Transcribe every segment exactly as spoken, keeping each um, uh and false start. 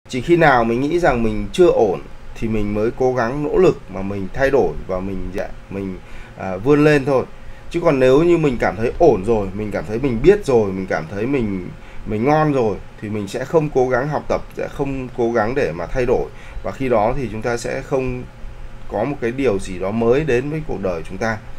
Chỉ khi nào mình nghĩ rằng mình chưa ổn thì mình mới cố gắng nỗ lực mà mình thay đổi và mình dạ, mình à, vươn lên thôi. Chứ còn nếu như mình cảm thấy ổn rồi, mình cảm thấy mình biết rồi, mình cảm thấy mình mình ngon rồi thì mình sẽ không cố gắng học tập, sẽ không cố gắng để mà thay đổi, và khi đó thì chúng ta sẽ không có một cái điều gì đó mới đến với cuộc đời chúng ta.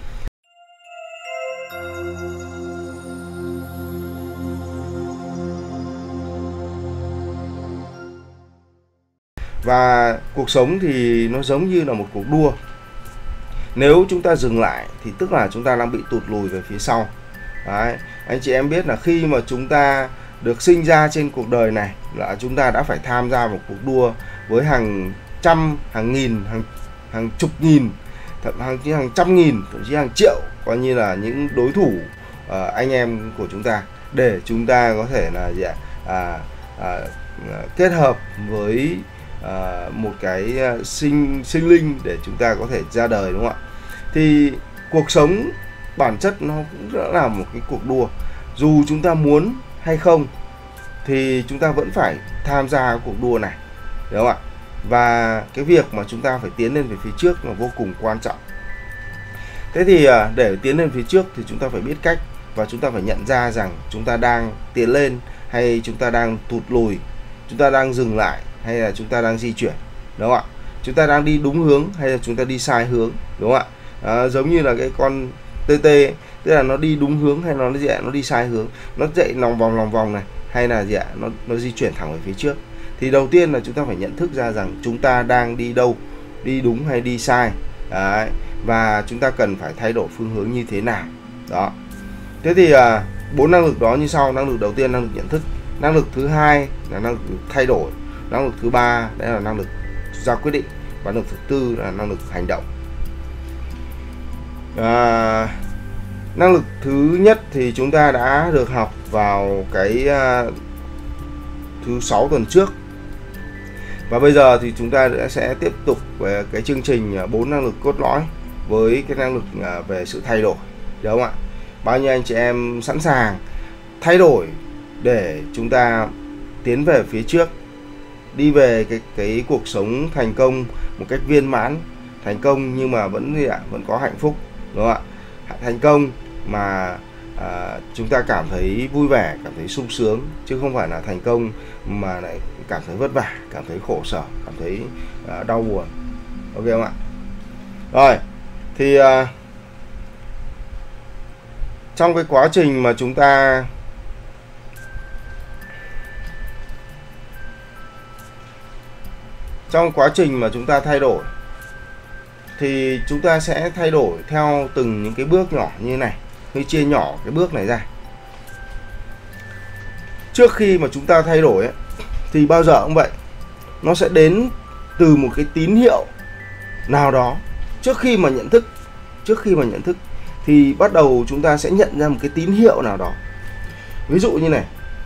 Và cuộc sống thì nó giống như là một cuộc đua. Nếu chúng ta dừng lại thì tức là chúng ta đang bị tụt lùi về phía sau. Đấy, anh chị em biết là khi mà chúng ta được sinh ra trên cuộc đời này là chúng ta đã phải tham gia một cuộc đua với hàng trăm, hàng nghìn, hàng hàng chục nghìn, thậm hàng hàng trăm nghìn, thậm chí hàng triệu, coi như là những đối thủ uh, anh em của chúng ta, để chúng ta có thể là gì ạ? À, à, kết hợp với à, một cái sinh sinh linh để chúng ta có thể ra đời, đúng không ạ? Thì cuộc sống bản chất nó cũng đã là một cái cuộc đua. Dù chúng ta muốn hay không thì chúng ta vẫn phải tham gia cuộc đua này, đúng không ạ? Và cái việc mà chúng ta phải tiến lên về phía trước là vô cùng quan trọng. Thế thì để tiến lên phía trước thì chúng ta phải biết cách, và chúng ta phải nhận ra rằng chúng ta đang tiến lên hay chúng ta đang tụt lùi, chúng ta đang dừng lại hay là chúng ta đang di chuyển, đúng không ạ? Chúng ta đang đi đúng hướng hay là chúng ta đi sai hướng, đúng không ạ? À, giống như là cái con tê tê, tức là nó đi đúng hướng hay nó gì ạ? Nó đi sai hướng, nó chạy lòng vòng lòng vòng này, hay là gì ạ? Nó nó di chuyển thẳng về phía trước. Thì đầu tiên là chúng ta phải nhận thức ra rằng chúng ta đang đi đâu, đi đúng hay đi sai. Đấy, và chúng ta cần phải thay đổi phương hướng như thế nào. Đó. Thế thì à, bốn năng lực đó như sau. Năng lực đầu tiên, năng lực nhận thức. Năng lực thứ hai là năng lực thay đổi. Năng lực thứ ba đấy là năng lực ra quyết định, và năng lực thứ tư là năng lực hành động. À, năng lực thứ nhất thì chúng ta đã được học vào cái à, thứ sáu tuần trước, và bây giờ thì chúng ta sẽ tiếp tục về cái chương trình bốn năng lực cốt lõi với cái năng lực à, về sự thay đổi, đúng không ạ? Bao nhiêu anh chị em sẵn sàng thay đổi để chúng ta tiến về phía trước, đi về cái cái cuộc sống thành công một cách viên mãn, thành công nhưng mà vẫn gì ạ? Vẫn có hạnh phúc, đúng không ạ? Thành công mà à, chúng ta cảm thấy vui vẻ, cảm thấy sung sướng, chứ không phải là thành công mà lại cảm thấy vất vả, cảm thấy khổ sở, cảm thấy à, đau buồn. Ok không ạ? Rồi, thì à, trong cái quá trình mà chúng ta trong quá trình mà chúng ta thay đổi thì chúng ta sẽ thay đổi theo từng những cái bước nhỏ như này, hơi chia nhỏ cái bước này ra. Trước khi mà chúng ta thay đổi ấy, thì bao giờ cũng vậy, nó sẽ đến từ một cái tín hiệu nào đó. Trước khi mà nhận thức, trước khi mà nhận thức thì bắt đầu chúng ta sẽ nhận ra một cái tín hiệu nào đó. Ví dụ như này,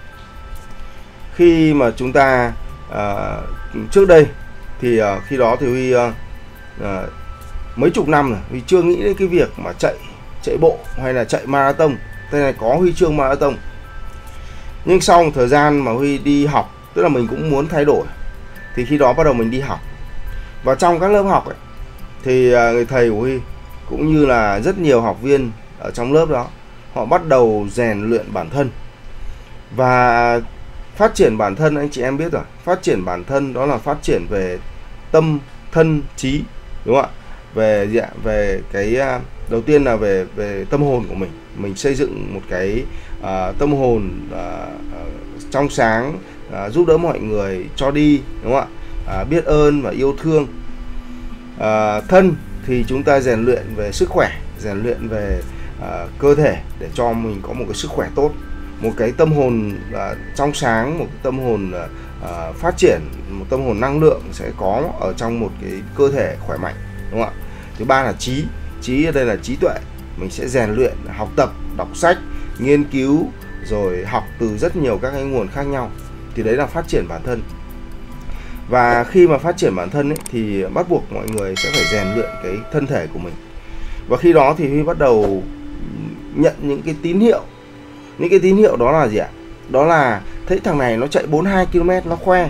khi mà chúng ta uh, trước đây thì uh, khi đó thì Huy uh, uh, mấy chục năm rồi Huy chưa nghĩ đến cái việc mà chạy chạy bộ hay là chạy marathon. Thế này có huy chương marathon. Nhưng sau một thời gian mà Huy đi học, tức là mình cũng muốn thay đổi, thì khi đó bắt đầu mình đi học. Và trong các lớp học ấy, thì người thầy của Huy cũng như là rất nhiều học viên ở trong lớp đó, họ bắt đầu rèn luyện bản thân. Và phát triển bản thân, anh chị em biết rồi, phát triển bản thân đó là phát triển về tâm, thân, trí, đúng không ạ? Về gì ạ? Về cái đầu tiên là về về tâm hồn của mình. Mình xây dựng một cái uh, tâm hồn uh, trong sáng, uh, giúp đỡ mọi người, cho đi, đúng không ạ? Uh, biết ơn và yêu thương. Uh, thân thì chúng ta rèn luyện về sức khỏe, rèn luyện về uh, cơ thể để cho mình có một cái sức khỏe tốt, một cái tâm hồn uh, trong sáng, một cái tâm hồn uh, phát triển, một tâm hồn năng lượng sẽ có ở trong một cái cơ thể khỏe mạnh, đúng không ạ? Thứ ba là trí. Trí ở đây là trí tuệ. Mình sẽ rèn luyện, học tập, đọc sách, nghiên cứu, rồi học từ rất nhiều các cái nguồn khác nhau. Thì đấy là phát triển bản thân. Và khi mà phát triển bản thân ấy, thì bắt buộc mọi người sẽ phải rèn luyện cái thân thể của mình. Và khi đó thì Huy bắt đầu nhận những cái tín hiệu. Những cái tín hiệu đó là gì ạ? Đó là thấy thằng này nó chạy bốn mươi hai ki lô mét, nó khoe.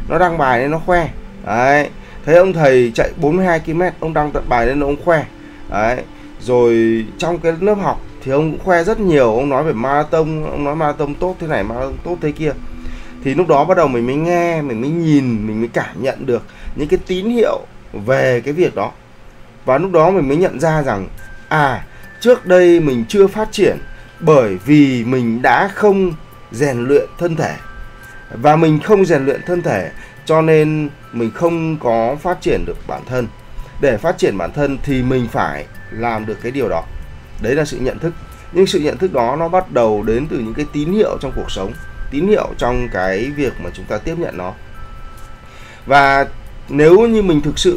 nó đăng bài lên nó khoe. Đấy, thấy ông thầy chạy bốn mươi hai ki lô mét, ông đăng tận bài lên ông khoe. Đấy, rồi trong cái lớp học thì ông cũng khoe rất nhiều, ông nói về marathon, ông nói marathon tốt thế này, marathon tốt thế kia. Thì lúc đó bắt đầu mình mới nghe, mình mới nhìn, mình mới cảm nhận được những cái tín hiệu về cái việc đó. Và lúc đó mình mới nhận ra rằng à, trước đây mình chưa phát triển bởi vì mình đã không rèn luyện thân thể. Và mình không rèn luyện thân thể cho nên mình không có phát triển được bản thân. Để phát triển bản thân thì mình phải làm được cái điều đó. Đấy là sự nhận thức. Nhưng sự nhận thức đó nó bắt đầu đến từ những cái tín hiệu trong cuộc sống, tín hiệu trong cái việc mà chúng ta tiếp nhận nó. Và nếu như mình thực sự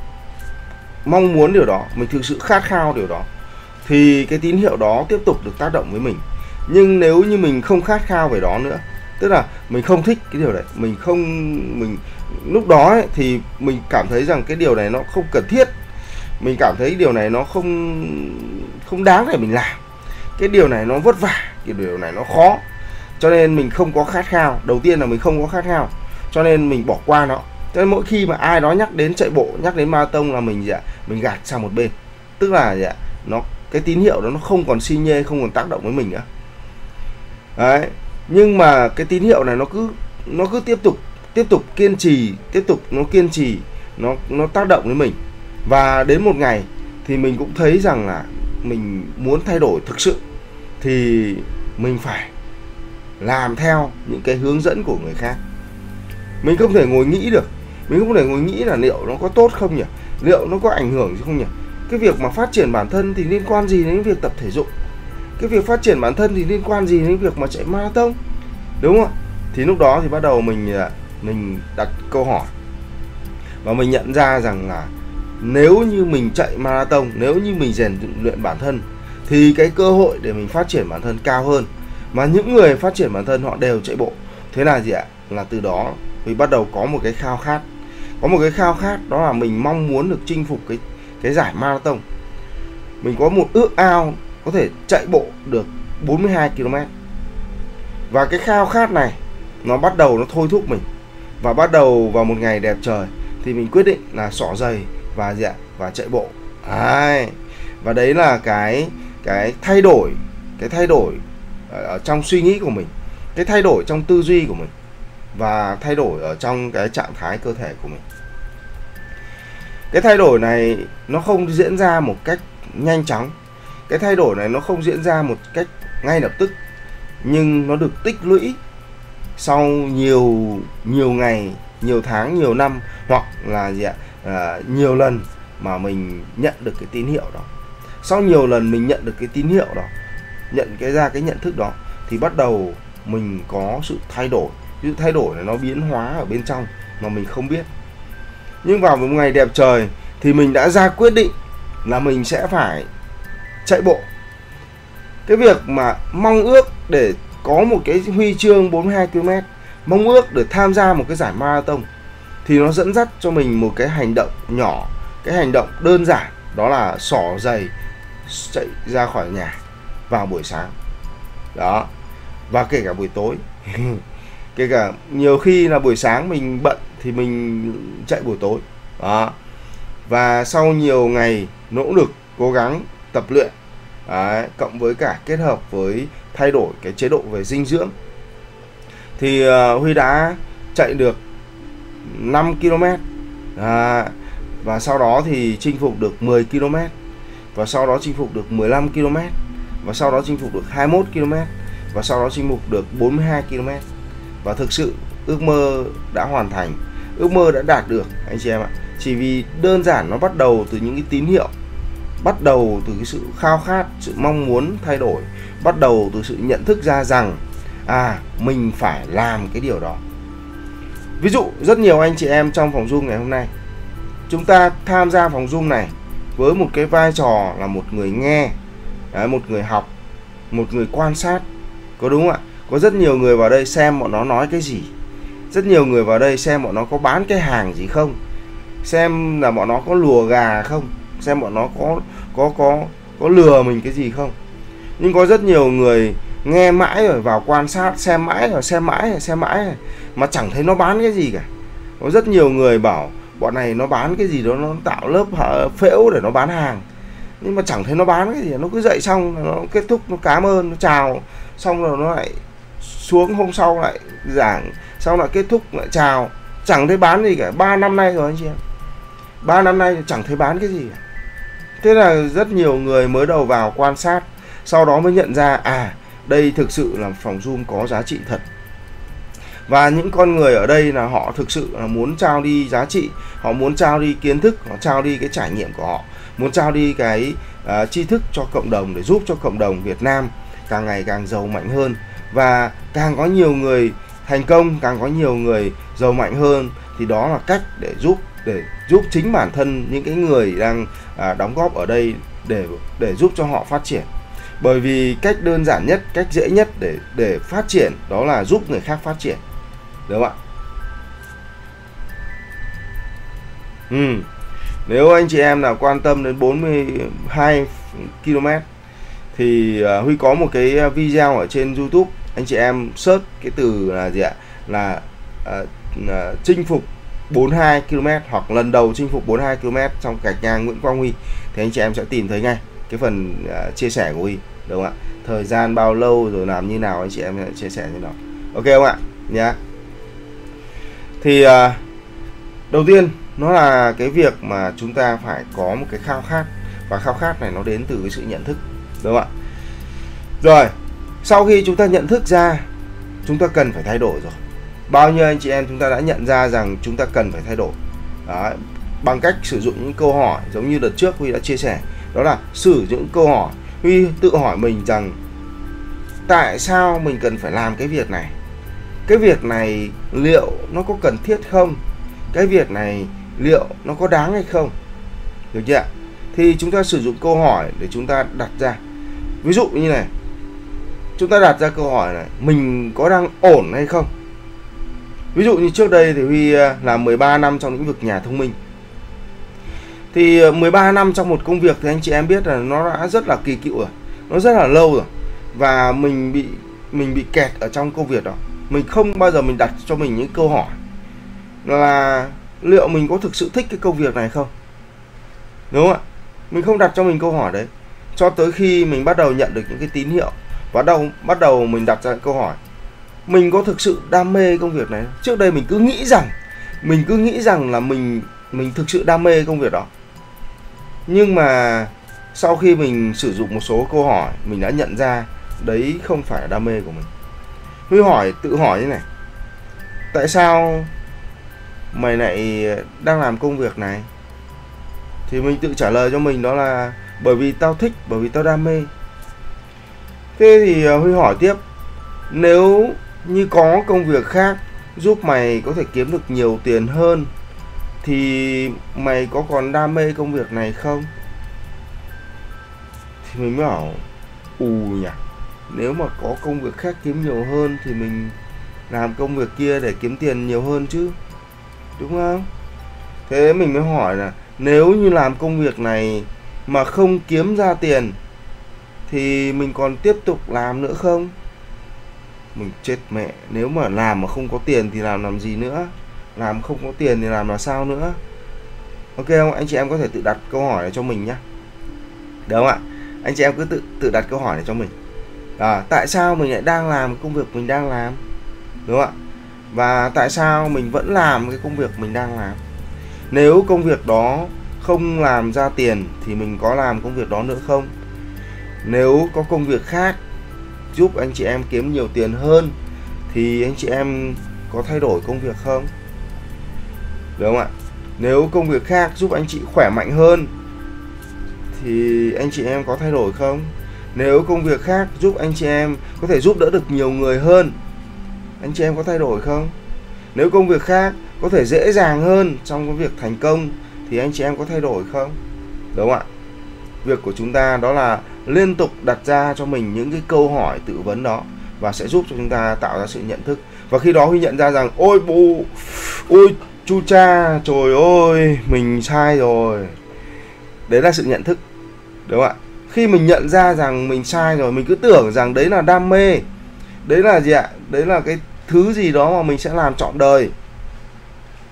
mong muốn điều đó, mình thực sự khát khao điều đó, thì cái tín hiệu đó tiếp tục được tác động với mình. Nhưng nếu như mình không khát khao về đó nữa, tức là mình không thích cái điều đấy, mình không mình lúc đó ấy, thì mình cảm thấy rằng cái điều này nó không cần thiết, mình cảm thấy điều này nó không không đáng để mình làm, cái điều này nó vất vả, cái điều này nó khó, cho nên mình không có khát khao. Đầu tiên là mình không có khát khao, cho nên mình bỏ qua nó. Cho nên mỗi khi mà ai đó nhắc đến chạy bộ, nhắc đến marathon là mình dạ, mình gạt sang một bên, tức là dạ, nó cái tín hiệu đó nó không còn xi nhê, không còn tác động với mình nữa. Đấy, nhưng mà cái tín hiệu này nó cứ nó cứ tiếp tục tiếp tục kiên trì, tiếp tục nó kiên trì, nó nó tác động với mình. Và đến một ngày thì mình cũng thấy rằng là mình muốn thay đổi thực sự thì mình phải làm theo những cái hướng dẫn của người khác. Mình không thể ngồi nghĩ được, mình không thể ngồi nghĩ là liệu nó có tốt không nhỉ, liệu nó có ảnh hưởng gì không nhỉ. Cái việc mà phát triển bản thân thì liên quan gì đến việc tập thể dục, cái việc phát triển bản thân thì liên quan gì đến việc mà chạy marathon, đúng không ạ? Thì lúc đó thì bắt đầu mình mình đặt câu hỏi và mình nhận ra rằng là nếu như mình chạy marathon, nếu như mình rèn luyện bản thân thì cái cơ hội để mình phát triển bản thân cao hơn. Mà những người phát triển bản thân họ đều chạy bộ. Thế là gì ạ? Là từ đó mình bắt đầu có một cái khao khát. Có một cái khao khát đó là mình mong muốn được chinh phục cái, cái giải marathon. Mình có một ước ao có thể chạy bộ được bốn mươi hai ki lô mét. Và cái khao khát này nó bắt đầu nó thôi thúc mình. Và bắt đầu vào một ngày đẹp trời thì mình quyết định là xỏ giày và dạ và chạy bộ. Đấy. Và đấy là cái cái thay đổi, cái thay đổi ở trong suy nghĩ của mình, cái thay đổi trong tư duy của mình và thay đổi ở trong cái trạng thái cơ thể của mình. Cái thay đổi này nó không diễn ra một cách nhanh chóng. Cái thay đổi này nó không diễn ra một cách ngay lập tức, nhưng nó được tích lũy sau nhiều nhiều ngày, nhiều tháng, nhiều năm, hoặc là gì ạ? À, nhiều lần mà mình nhận được cái tín hiệu đó. Sau nhiều lần mình nhận được cái tín hiệu đó, nhận cái ra cái nhận thức đó, thì bắt đầu mình có sự thay đổi. Sự thay đổi này nó biến hóa ở bên trong mà mình không biết. Nhưng vào một ngày đẹp trời thì mình đã ra quyết định là mình sẽ phải chạy bộ. Cái việc mà mong ước để có một cái huy chương bốn mươi hai ki lô mét, mong ước để tham gia một cái giải marathon, thì nó dẫn dắt cho mình một cái hành động nhỏ, cái hành động đơn giản, đó là xỏ giày chạy ra khỏi nhà vào buổi sáng đó, và kể cả buổi tối. Kể cả nhiều khi là buổi sáng mình bận thì mình chạy buổi tối đó. Và sau nhiều ngày nỗ lực cố gắng tập luyện đấy, cộng với cả kết hợp với thay đổi cái chế độ về dinh dưỡng, thì uh, Huy đã chạy được năm ki lô mét, à, và sau đó thì chinh phục được mười ki lô mét, và sau đó chinh phục được mười lăm ki lô mét, và sau đó chinh phục được hai mươi mốt ki lô mét, và sau đó chinh phục được bốn mươi hai ki lô mét. Và thực sự ước mơ đã hoàn thành, ước mơ đã đạt được anh chị em ạ. Chỉ vì đơn giản nó bắt đầu từ những cái tín hiệu, bắt đầu từ cái sự khao khát, sự mong muốn thay đổi, bắt đầu từ sự nhận thức ra rằng à, mình phải làm cái điều đó. Ví dụ rất nhiều anh chị em trong phòng Zoom ngày hôm nay, chúng ta tham gia phòng Zoom này với một cái vai trò là một người nghe, đấy, một người học, một người quan sát, có đúng không ạ? Có rất nhiều người vào đây xem bọn nó nói cái gì, rất nhiều người vào đây xem bọn nó có bán cái hàng gì không, xem là bọn nó có lùa gà không, xem bọn nó có có có có lừa mình cái gì không. Nhưng có rất nhiều người nghe mãi rồi vào quan sát, xem mãi rồi xem mãi rồi xem mãi rồi, mà chẳng thấy nó bán cái gì cả. Có rất nhiều người bảo bọn này nó bán cái gì đó, nó tạo lớp phễu để nó bán hàng, nhưng mà chẳng thấy nó bán cái gì. Nó cứ dậy xong nó kết thúc, nó cảm ơn, nó chào, xong rồi nó lại xuống, hôm sau lại giảng, sau lại kết thúc lại chào, chẳng thấy bán gì cả. Ba năm nay rồi anh chị em, ba năm nay chẳng thấy bán cái gì cả. Thế là rất nhiều người mới đầu vào quan sát, sau đó mới nhận ra à, đây thực sự là phòng Zoom có giá trị thật. Và những con người ở đây là họ thực sự là muốn trao đi giá trị, họ muốn trao đi kiến thức, họ trao đi cái trải nghiệm của họ, muốn trao đi cái uh, tri thức cho cộng đồng, để giúp cho cộng đồng Việt Nam càng ngày càng giàu mạnh hơn. Và càng có nhiều người thành công, càng có nhiều người giàu mạnh hơn, thì đó là cách để giúp để giúp chính bản thân những cái người đang uh, đóng góp ở đây để để giúp cho họ phát triển. Bởi vì cách đơn giản nhất, cách dễ nhất để để phát triển đó là giúp người khác phát triển, đúng không ạ? Ừ. Nếu anh chị em nào quan tâm đến bốn mươi hai ki lô mét thì uh, Huy có một cái video ở trên YouTube, anh chị em search cái từ là gì ạ? Là uh, uh, chinh phục bốn mươi hai ki lô mét hoặc lần đầu chinh phục bốn mươi hai ki lô mét trong gạch ngang Nguyễn Quang Huy, thì anh chị em sẽ tìm thấy ngay cái phần uh, chia sẻ của Huy, đúng không ạ? Thời gian bao lâu rồi làm như nào anh chị em sẽ chia sẻ như nào. Ok không ạ? Nhá. Thì uh, đầu tiên nó là cái việc mà chúng ta phải có một cái khao khát, và khao khát này nó đến từ cái sự nhận thức, đúng không ạ? Rồi, sau khi chúng ta nhận thức ra chúng ta cần phải thay đổi rồi. Bao nhiêu anh chị em chúng ta đã nhận ra rằng chúng ta cần phải thay đổi. Đó, bằng cách sử dụng những câu hỏi giống như đợt trước Huy đã chia sẻ, đó là sử dụng những câu hỏi. Huy tự hỏi mình rằng tại sao mình cần phải làm cái việc này? Cái việc này liệu nó có cần thiết không? Cái việc này liệu nó có đáng hay không? Được chưa ạ? Thì chúng ta sử dụng câu hỏi để chúng ta đặt ra. Ví dụ như này, chúng ta đặt ra câu hỏi này, mình có đang ổn hay không? Ví dụ như trước đây thì Huy làm mười ba năm trong lĩnh vực nhà thông minh. Thì mười ba năm trong một công việc thì anh chị em biết là nó đã rất là kỳ cựu rồi, nó rất là lâu rồi. Và mình bị mình bị kẹt ở trong công việc đó. Mình không bao giờ mình đặt cho mình những câu hỏi là liệu mình có thực sự thích cái công việc này không? Đúng không ạ? Mình không đặt cho mình câu hỏi đấy, cho tới khi mình bắt đầu nhận được những cái tín hiệu, bắt đầu bắt đầu mình đặt ra câu hỏi, mình có thực sự đam mê công việc này? Trước đây mình cứ nghĩ rằng mình cứ nghĩ rằng là mình mình thực sự đam mê công việc đó. Nhưng mà sau khi mình sử dụng một số câu hỏi, mình đã nhận ra đấy không phải là đam mê của mình. Huy hỏi tự hỏi như này, tại sao mày lại đang làm công việc này? Thì mình tự trả lời cho mình đó là bởi vì tao thích, bởi vì tao đam mê. Thế thì Huy hỏi tiếp, nếu như có công việc khác giúp mày có thể kiếm được nhiều tiền hơn thì mày có còn đam mê công việc này không? Thì mình mới bảo, ù nhỉ, nếu mà có công việc khác kiếm nhiều hơn thì mình làm công việc kia để kiếm tiền nhiều hơn chứ, đúng không? Thế mình mới hỏi là nếu như làm công việc này mà không kiếm ra tiền thì mình còn tiếp tục làm nữa không? Mình chết mẹ, nếu mà làm mà không có tiền thì làm làm gì nữa? Làm không có tiền thì làm là sao nữa? Ok không? Anh chị em có thể tự đặt câu hỏi này cho mình nhé. Được không ạ? Anh chị em cứ tự tự đặt câu hỏi này cho mình. À, tại sao mình lại đang làm công việc mình đang làm? Đúng không ạ? Và tại sao mình vẫn làm cái công việc mình đang làm? Nếu công việc đó không làm ra tiền thì mình có làm công việc đó nữa không? Nếu có công việc khác giúp anh chị em kiếm nhiều tiền hơn thì anh chị em có thay đổi công việc không? Đúng không ạ? Nếu công việc khác giúp anh chị khỏe mạnh hơn thì anh chị em có thay đổi không? Nếu công việc khác giúp anh chị em có thể giúp đỡ được nhiều người hơn, anh chị em có thay đổi không? Nếu công việc khác có thể dễ dàng hơn trong cái việc thành công thì anh chị em có thay đổi không? Đúng không ạ? Việc của chúng ta đó là liên tục đặt ra cho mình những cái câu hỏi tự vấn đó, và sẽ giúp cho chúng ta tạo ra sự nhận thức. Và khi đó Huy nhận ra rằng ôi bố, ôi chu cha, trời ơi, mình sai rồi. Đấy là sự nhận thức. Đúng không ạ? Khi mình nhận ra rằng mình sai rồi, mình cứ tưởng rằng đấy là đam mê, đấy là gì ạ? Đấy là cái thứ gì đó mà mình sẽ làm trọn đời.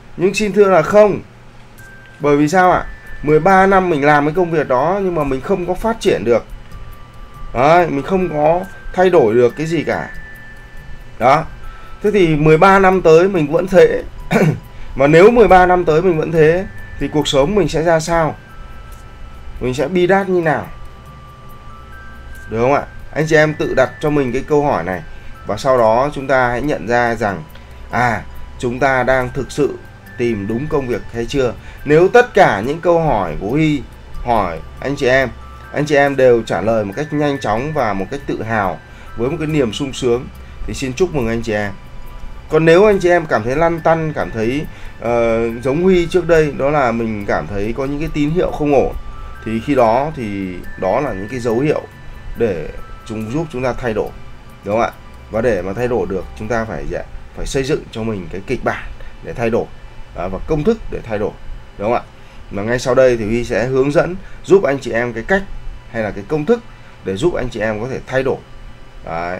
Nhưng xin thưa là không. Bởi vì sao ạ? mười ba năm mình làm cái công việc đó nhưng mà mình không có phát triển được. Đấy, mình không có thay đổi được cái gì cả. Đó. Thế thì mười ba năm tới mình vẫn thế. Mà nếu mười ba năm tới mình vẫn thế thì cuộc sống mình sẽ ra sao? Mình sẽ bi đát như nào? Được không ạ? Anh chị em tự đặt cho mình cái câu hỏi này. Và sau đó chúng ta hãy nhận ra rằng à, chúng ta đang thực sự tìm đúng công việc hay chưa. Nếu tất cả những câu hỏi của Huy hỏi anh chị em, anh chị em đều trả lời một cách nhanh chóng và một cách tự hào với một cái niềm sung sướng thì xin chúc mừng anh chị em. Còn nếu anh chị em cảm thấy lăn tăn, cảm thấy uh, giống Huy trước đây, đó là mình cảm thấy có những cái tín hiệu không ổn, thì khi đó thì đó là những cái dấu hiệu để chúng giúp chúng ta thay đổi, đúng không ạ? Và để mà thay đổi được chúng ta phải phải xây dựng cho mình cái kịch bản để thay đổi, đó, và công thức để thay đổi, đúng không ạ? Mà ngay sau đây thì Huy sẽ hướng dẫn giúp anh chị em cái cách hay là cái công thức để giúp anh chị em có thể thay đổi. Đấy.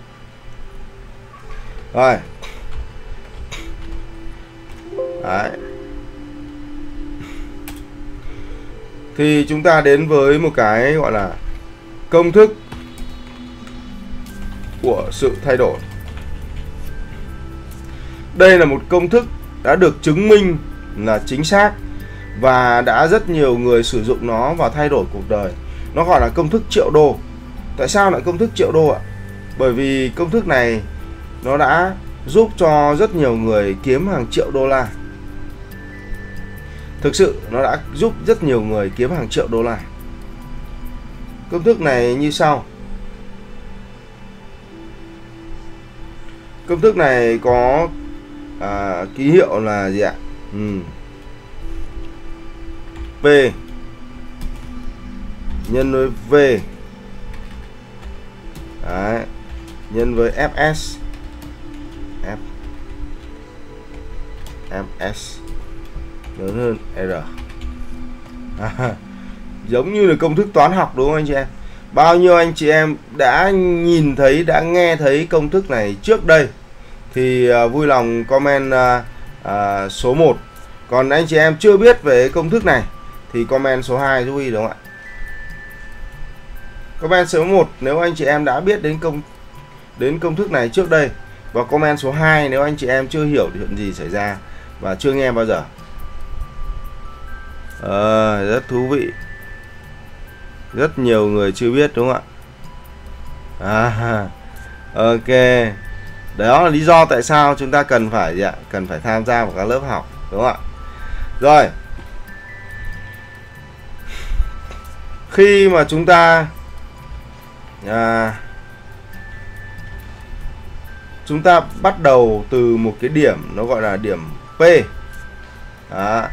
Rồi. Đấy. Thì chúng ta đến với một cái gọi là công thức của sự thay đổi. Đây là một công thức đã được chứng minh là chính xác và đã rất nhiều người sử dụng nó và thay đổi cuộc đời. Nó gọi là công thức triệu đô. Tại sao lại công thức triệu đô ạ? Bởi vì công thức này nó đã giúp cho rất nhiều người kiếm hàng triệu đô la. Thực sự nó đã giúp rất nhiều người kiếm hàng triệu đô la. Công thức này như sau. Công thức này có à, ký hiệu là gì ạ? Ừ. P nhân với V. Đấy. Nhân với Fs. F Fs lớn hơn R. À, giống như là công thức toán học đúng không anh chị em? Bao nhiêu anh chị em đã nhìn thấy, đã nghe thấy công thức này trước đây thì uh, vui lòng comment uh, uh, số một. Còn anh chị em chưa biết về công thức này thì comment số hai giúp Huy, đúng không ạ? Comment số một nếu anh chị em đã biết đến công đến công thức này trước đây, và comment số hai nếu anh chị em chưa hiểu chuyện gì xảy ra và chưa nghe bao giờ. À, rất thú vị. Rất nhiều người chưa biết đúng không ạ? À, ok. Đó là lý do tại sao chúng ta cần phải gì ạ? Cần phải tham gia vào các lớp học, đúng không ạ? Rồi. Khi mà chúng ta à, chúng ta bắt đầu từ một cái điểm nó gọi là điểm P. Đó.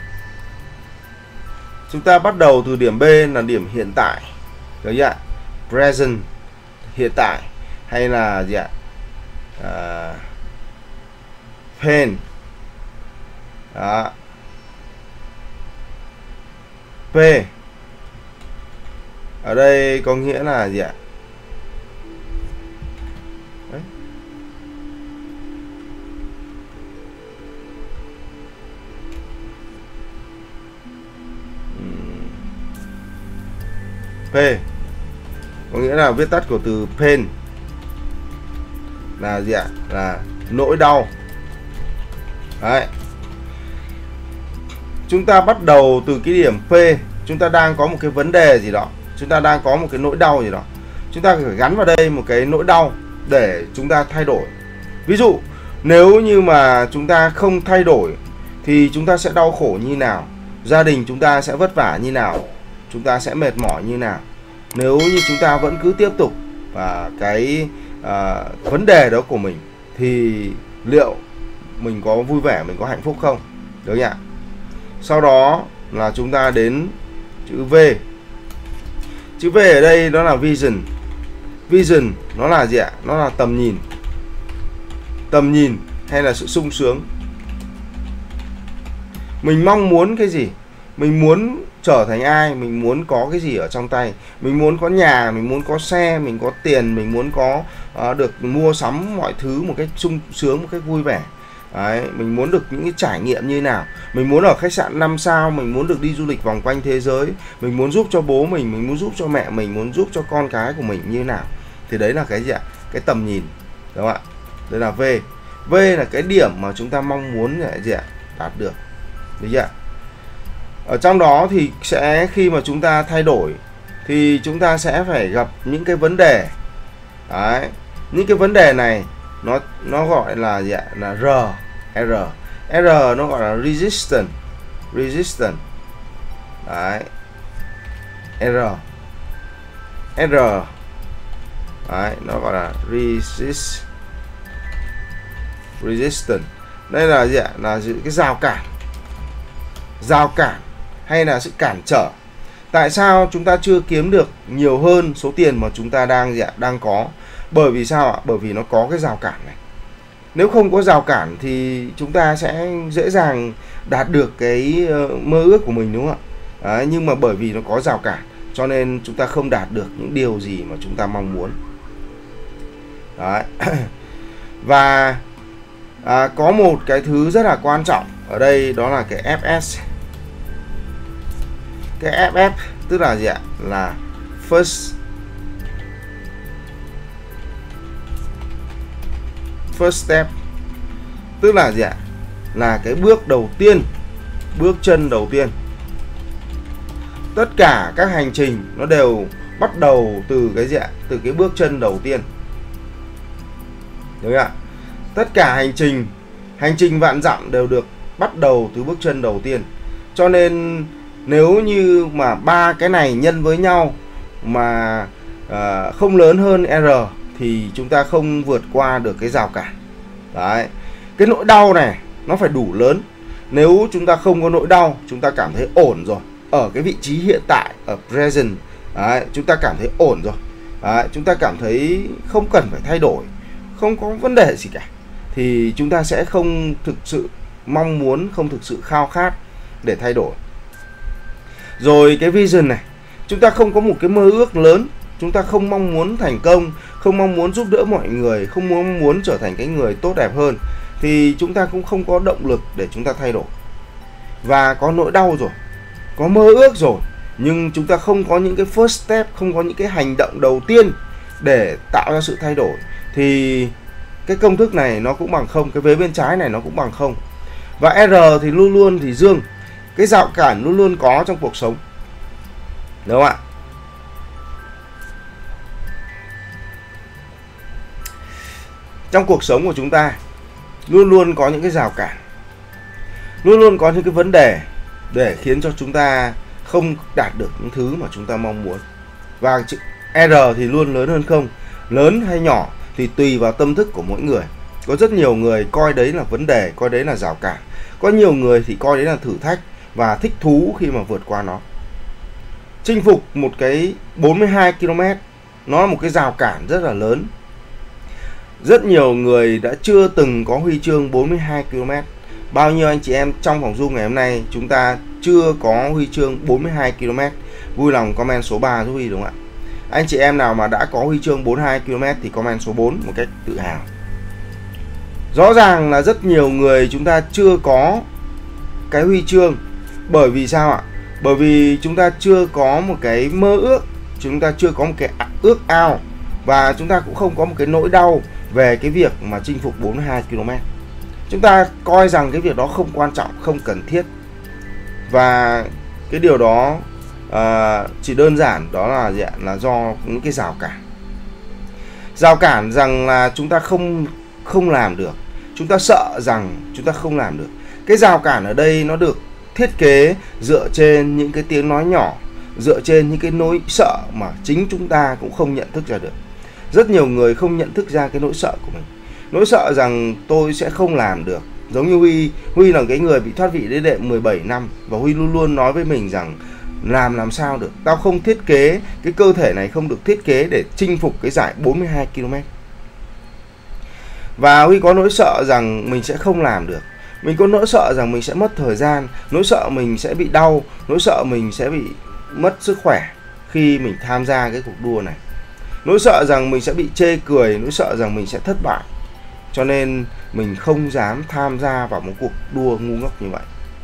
Chúng ta bắt đầu từ điểm B là điểm hiện tại, được chưa? Present, hiện tại, hay là gì ạ? À, pain. Đó. P ở đây có nghĩa là gì ạ? Đấy. P có nghĩa là viết tắt của từ pain là gì ạ? Là nỗi đau. Đấy. Chúng ta bắt đầu từ cái điểm P, chúng ta đang có một cái vấn đề gì đó, chúng ta đang có một cái nỗi đau gì đó, chúng ta phải gắn vào đây một cái nỗi đau để chúng ta thay đổi. Ví dụ nếu như mà chúng ta không thay đổi thì chúng ta sẽ đau khổ như nào, gia đình chúng ta sẽ vất vả như nào, chúng ta sẽ mệt mỏi như nào. Nếu như chúng ta vẫn cứ tiếp tục và cái à, vấn đề đó của mình thì liệu mình có vui vẻ, mình có hạnh phúc không? Được nhỉ? Sau đó là chúng ta đến chữ V. Chữ V ở đây nó là vision. Vision nó là gì ạ? Nó là tầm nhìn. Tầm nhìn hay là sự sung sướng. Mình mong muốn cái gì? Mình muốn trở thành ai? Mình muốn có cái gì ở trong tay? Mình muốn có nhà, mình muốn có xe, mình có tiền, mình muốn có uh, được mua sắm mọi thứ một cách sung sướng, một cách vui vẻ. Đấy, mình muốn được những cái trải nghiệm như nào, mình muốn ở khách sạn năm sao, mình muốn được đi du lịch vòng quanh thế giới, mình muốn giúp cho bố mình, mình muốn giúp cho mẹ mình, muốn giúp cho con cái của mình như nào. Thì đấy là cái gì ạ? Cái tầm nhìn, đúng không ạ? Đây là V. V là cái điểm mà chúng ta mong muốn là gì ạ? Đạt được. Được chưa? Ở trong đó thì sẽ khi mà chúng ta thay đổi thì chúng ta sẽ phải gặp những cái vấn đề. Đấy, những cái vấn đề này nó nó gọi là gì ạ? Là R, R. R nó gọi là resistance, resistance. Đấy. R. R. Đấy, nó gọi là resist, resistance. Đây là gì ạ? Là cái rào cản. Rào cản hay là sự cản trở. Tại sao chúng ta chưa kiếm được nhiều hơn số tiền mà chúng ta đang gì ạ? Đang có. Bởi vì sao ạ? Bởi vì nó có cái rào cản này. Nếu không có rào cản thì chúng ta sẽ dễ dàng đạt được cái mơ ước của mình, đúng không ạ? Đấy, nhưng mà bởi vì nó có rào cản cho nên chúng ta không đạt được những điều gì mà chúng ta mong muốn. Đấy. Và à, có một cái thứ rất là quan trọng ở đây, đó là cái ép ét. Cái ép ét tức là gì ạ? Là first first step, tức là gì ạ? Là cái bước đầu tiên, bước chân đầu tiên. Tất cả các hành trình nó đều bắt đầu từ cái gì ạ? Từ cái bước chân đầu tiên. Đúng không ạ? Tất cả hành trình, hành trình vạn dặm đều được bắt đầu từ bước chân đầu tiên. Cho nên nếu như mà ba cái này nhân với nhau mà à, không lớn hơn R thì chúng ta không vượt qua được cái rào cản. Đấy. Cái nỗi đau này nó phải đủ lớn. Nếu chúng ta không có nỗi đau, chúng ta cảm thấy ổn rồi, ở cái vị trí hiện tại, ở present, đấy, chúng ta cảm thấy ổn rồi, đấy, chúng ta cảm thấy không cần phải thay đổi, không có vấn đề gì cả, thì chúng ta sẽ không thực sự mong muốn, không thực sự khao khát để thay đổi. Rồi cái vision này, chúng ta không có một cái mơ ước lớn, chúng ta không mong muốn thành công, không mong muốn giúp đỡ mọi người, không mong muốn trở thành cái người tốt đẹp hơn, thì chúng ta cũng không có động lực để chúng ta thay đổi. Và có nỗi đau rồi, có mơ ước rồi, nhưng chúng ta không có những cái first step, không có những cái hành động đầu tiên để tạo ra sự thay đổi, thì cái công thức này nó cũng bằng không, cái vế bên trái này nó cũng bằng không. Và R thì luôn luôn thì dương, cái rào cản luôn luôn có trong cuộc sống, đúng không ạ? Trong cuộc sống của chúng ta luôn luôn có những cái rào cản, luôn luôn có những cái vấn đề để khiến cho chúng ta không đạt được những thứ mà chúng ta mong muốn. Và chữ R thì luôn lớn hơn không, lớn hay nhỏ thì tùy vào tâm thức của mỗi người. Có rất nhiều người coi đấy là vấn đề, coi đấy là rào cản. Có nhiều người thì coi đấy là thử thách và thích thú khi mà vượt qua nó. Chinh phục một cái bốn mươi hai ki lô mét, nó là một cái rào cản rất là lớn. Rất nhiều người đã chưa từng có huy chương bốn mươi hai ki lô mét. Bao nhiêu anh chị em trong phòng Zoom ngày hôm nay chúng ta chưa có huy chương bốn mươi hai ki lô mét? Vui lòng comment số ba giúp Huy, đúng không ạ? Anh chị em nào mà đã có huy chương bốn mươi hai ki lô mét thì comment số bốn một cách tự hào. Rõ ràng là rất nhiều người chúng ta chưa có cái huy chương. Bởi vì sao ạ? Bởi vì chúng ta chưa có một cái mơ ước, chúng ta chưa có một cái ước ao, và chúng ta cũng không có một cái nỗi đau về cái việc mà chinh phục bốn mươi hai ki lô mét. Chúng ta coi rằng cái việc đó không quan trọng, không cần thiết. Và cái điều đó à, chỉ đơn giản đó là gì ạ? Là do những cái rào cản. Rào cản rằng là chúng ta không không làm được. Chúng ta sợ rằng chúng ta không làm được. Cái rào cản ở đây nó được thiết kế dựa trên những cái tiếng nói nhỏ, dựa trên những cái nỗi sợ mà chính chúng ta cũng không nhận thức ra được. Rất nhiều người không nhận thức ra cái nỗi sợ của mình. Nỗi sợ rằng tôi sẽ không làm được. Giống như Huy, Huy là cái người bị thoát vị đế đệm mười bảy năm, và Huy luôn luôn nói với mình rằng làm làm sao được. Tao không thiết kế, cái cơ thể này không được thiết kế để chinh phục cái giải bốn mươi hai ki lô mét. Và Huy có nỗi sợ rằng mình sẽ không làm được. Mình có nỗi sợ rằng mình sẽ mất thời gian, nỗi sợ mình sẽ bị đau, nỗi sợ mình sẽ bị mất sức khỏe khi mình tham gia cái cuộc đua này. Nỗi sợ rằng mình sẽ bị chê cười, nỗi sợ rằng mình sẽ thất bại. cho nên mình không dám tham gia vào một cuộc đua ngu ngốc như vậy.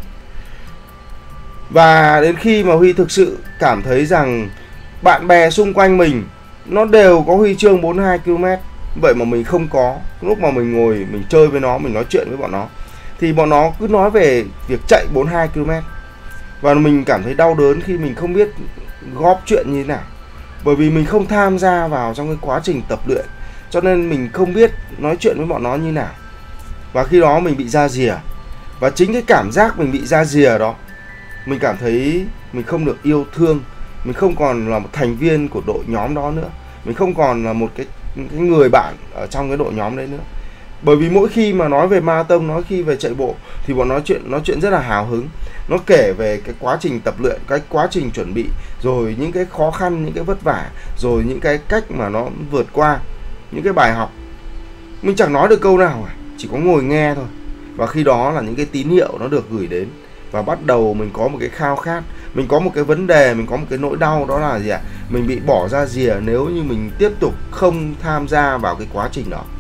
Và đến khi mà Huy thực sự cảm thấy rằng bạn bè xung quanh mình nó đều có huy chương bốn mươi hai ki lô mét, vậy mà mình không có. Lúc mà mình ngồi mình chơi với nó, mình nói chuyện với bọn nó, thì bọn nó cứ nói về việc chạy bốn mươi hai ki lô mét. Và mình cảm thấy đau đớn khi mình không biết góp chuyện như thế nào. Bởi vì mình không tham gia vào trong cái quá trình tập luyện, cho nên mình không biết nói chuyện với bọn nó như nào. Và khi đó mình bị ra rìa. Và chính cái cảm giác mình bị ra rìa đó, mình cảm thấy mình không được yêu thương. Mình không còn là một thành viên của đội nhóm đó nữa. Mình không còn là một cái, cái người bạn ở trong cái đội nhóm đấy nữa. Bởi vì mỗi khi mà nói về marathon, nói khi về chạy bộ thì bọn nói chuyện nói chuyện rất là hào hứng. Nó kể về cái quá trình tập luyện, cái quá trình chuẩn bị, rồi những cái khó khăn, những cái vất vả, rồi những cái cách mà nó vượt qua, những cái bài học. Mình chẳng nói được câu nào cả, chỉ có ngồi nghe thôi. Và khi đó là những cái tín hiệu nó được gửi đến. Và bắt đầu mình có một cái khao khát, mình có một cái vấn đề, mình có một cái nỗi đau, đó là gì ạ? Mình bị bỏ ra rìa nếu như mình tiếp tục không tham gia vào cái quá trình đó.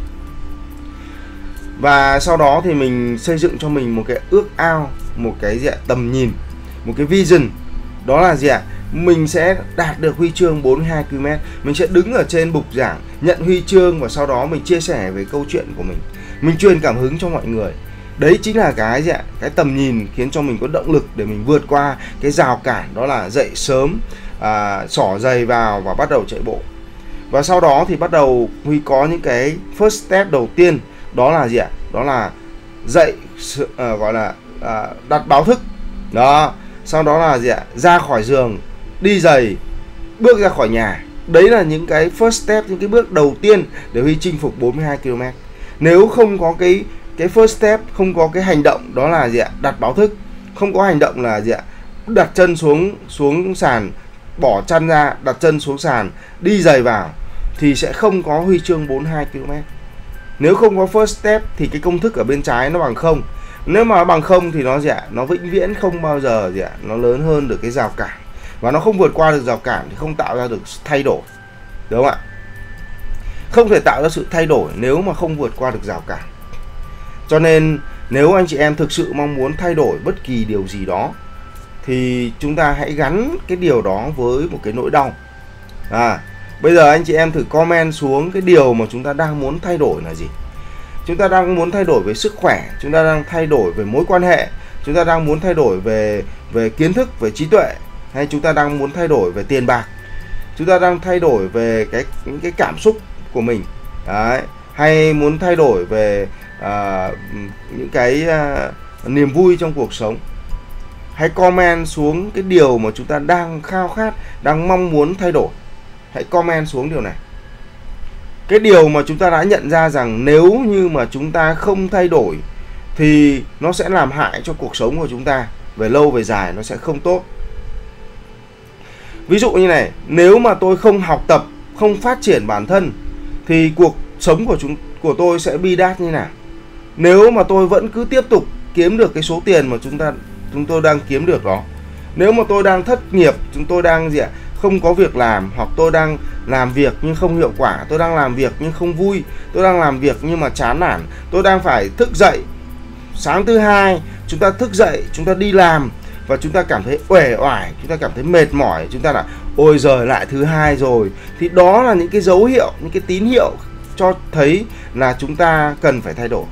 Và sau đó thì mình xây dựng cho mình một cái ước ao, một cái gì ạ? Tầm nhìn, một cái vision. Đó là gì ạ? Mình sẽ đạt được huy chương bốn mươi hai ki lô mét. Mình sẽ đứng ở trên bục giảng, nhận huy chương, và sau đó mình chia sẻ về câu chuyện của mình. Mình truyền cảm hứng cho mọi người. Đấy chính là cái gì ạ? Cái tầm nhìn khiến cho mình có động lực để mình vượt qua cái rào cản, đó là dậy sớm, à, xỏ giày vào và bắt đầu chạy bộ. Và sau đó thì bắt đầu Huy có những cái first step đầu tiên, đó là gì ạ? Đó là dậy, à, gọi là à, đặt báo thức. Đó, sau đó là gì ạ? Ra khỏi giường, đi giày, bước ra khỏi nhà. Đấy là những cái first step, những cái bước đầu tiên để Huy chinh phục bốn mươi hai ki lô mét. Nếu không có cái cái first step, không có cái hành động, đó là gì ạ? Đặt báo thức. Không có hành động là gì ạ? Đặt chân xuống xuống sàn, bỏ chân ra, đặt chân xuống sàn, đi giày vào, thì sẽ không có huy chương bốn mươi hai ki lô mét. Nếu không có first step thì cái công thức ở bên trái nó bằng không. Nếu mà bằng không thì nó gì ạ? Nó vĩnh viễn không bao giờ gì ạ? Nó lớn hơn được cái rào cản. Và nó không vượt qua được rào cản thì không tạo ra được thay đổi. Đúng không ạ? Không thể tạo ra sự thay đổi nếu mà không vượt qua được rào cản. Cho nên nếu anh chị em thực sự mong muốn thay đổi bất kỳ điều gì đó, thì chúng ta hãy gắn cái điều đó với một cái nỗi đau. À, bây giờ anh chị em thử comment xuống cái điều mà chúng ta đang muốn thay đổi là gì. Chúng ta đang muốn thay đổi về sức khỏe, chúng ta đang thay đổi về mối quan hệ, chúng ta đang muốn thay đổi về về kiến thức, về trí tuệ, hay chúng ta đang muốn thay đổi về tiền bạc, chúng ta đang thay đổi về cái những cái cảm xúc của mình. Đấy, hay muốn thay đổi về à, những cái à, niềm vui trong cuộc sống. Hãy comment xuống cái điều mà chúng ta đang khao khát, đang mong muốn thay đổi. Hãy comment xuống điều này. Cái điều mà chúng ta đã nhận ra rằng nếu như mà chúng ta không thay đổi thì nó sẽ làm hại cho cuộc sống của chúng ta. Về lâu về dài nó sẽ không tốt. Ví dụ như này, nếu mà tôi không học tập, không phát triển bản thân thì cuộc sống của chúng của tôi sẽ bi đát như nào? Nếu mà tôi vẫn cứ tiếp tục kiếm được cái số tiền mà chúng ta chúng tôi đang kiếm được đó. Nếu mà tôi đang thất nghiệp, chúng tôi đang gì ạ? Không có việc làm, hoặc tôi đang làm việc nhưng không hiệu quả, tôi đang làm việc nhưng không vui, tôi đang làm việc nhưng mà chán nản, tôi đang phải thức dậy sáng thứ hai, chúng ta thức dậy, chúng ta đi làm và chúng ta cảm thấy uể oải, chúng ta cảm thấy mệt mỏi, chúng ta là ôi giời lại thứ hai rồi, thì đó là những cái dấu hiệu, những cái tín hiệu cho thấy là chúng ta cần phải thay đổi.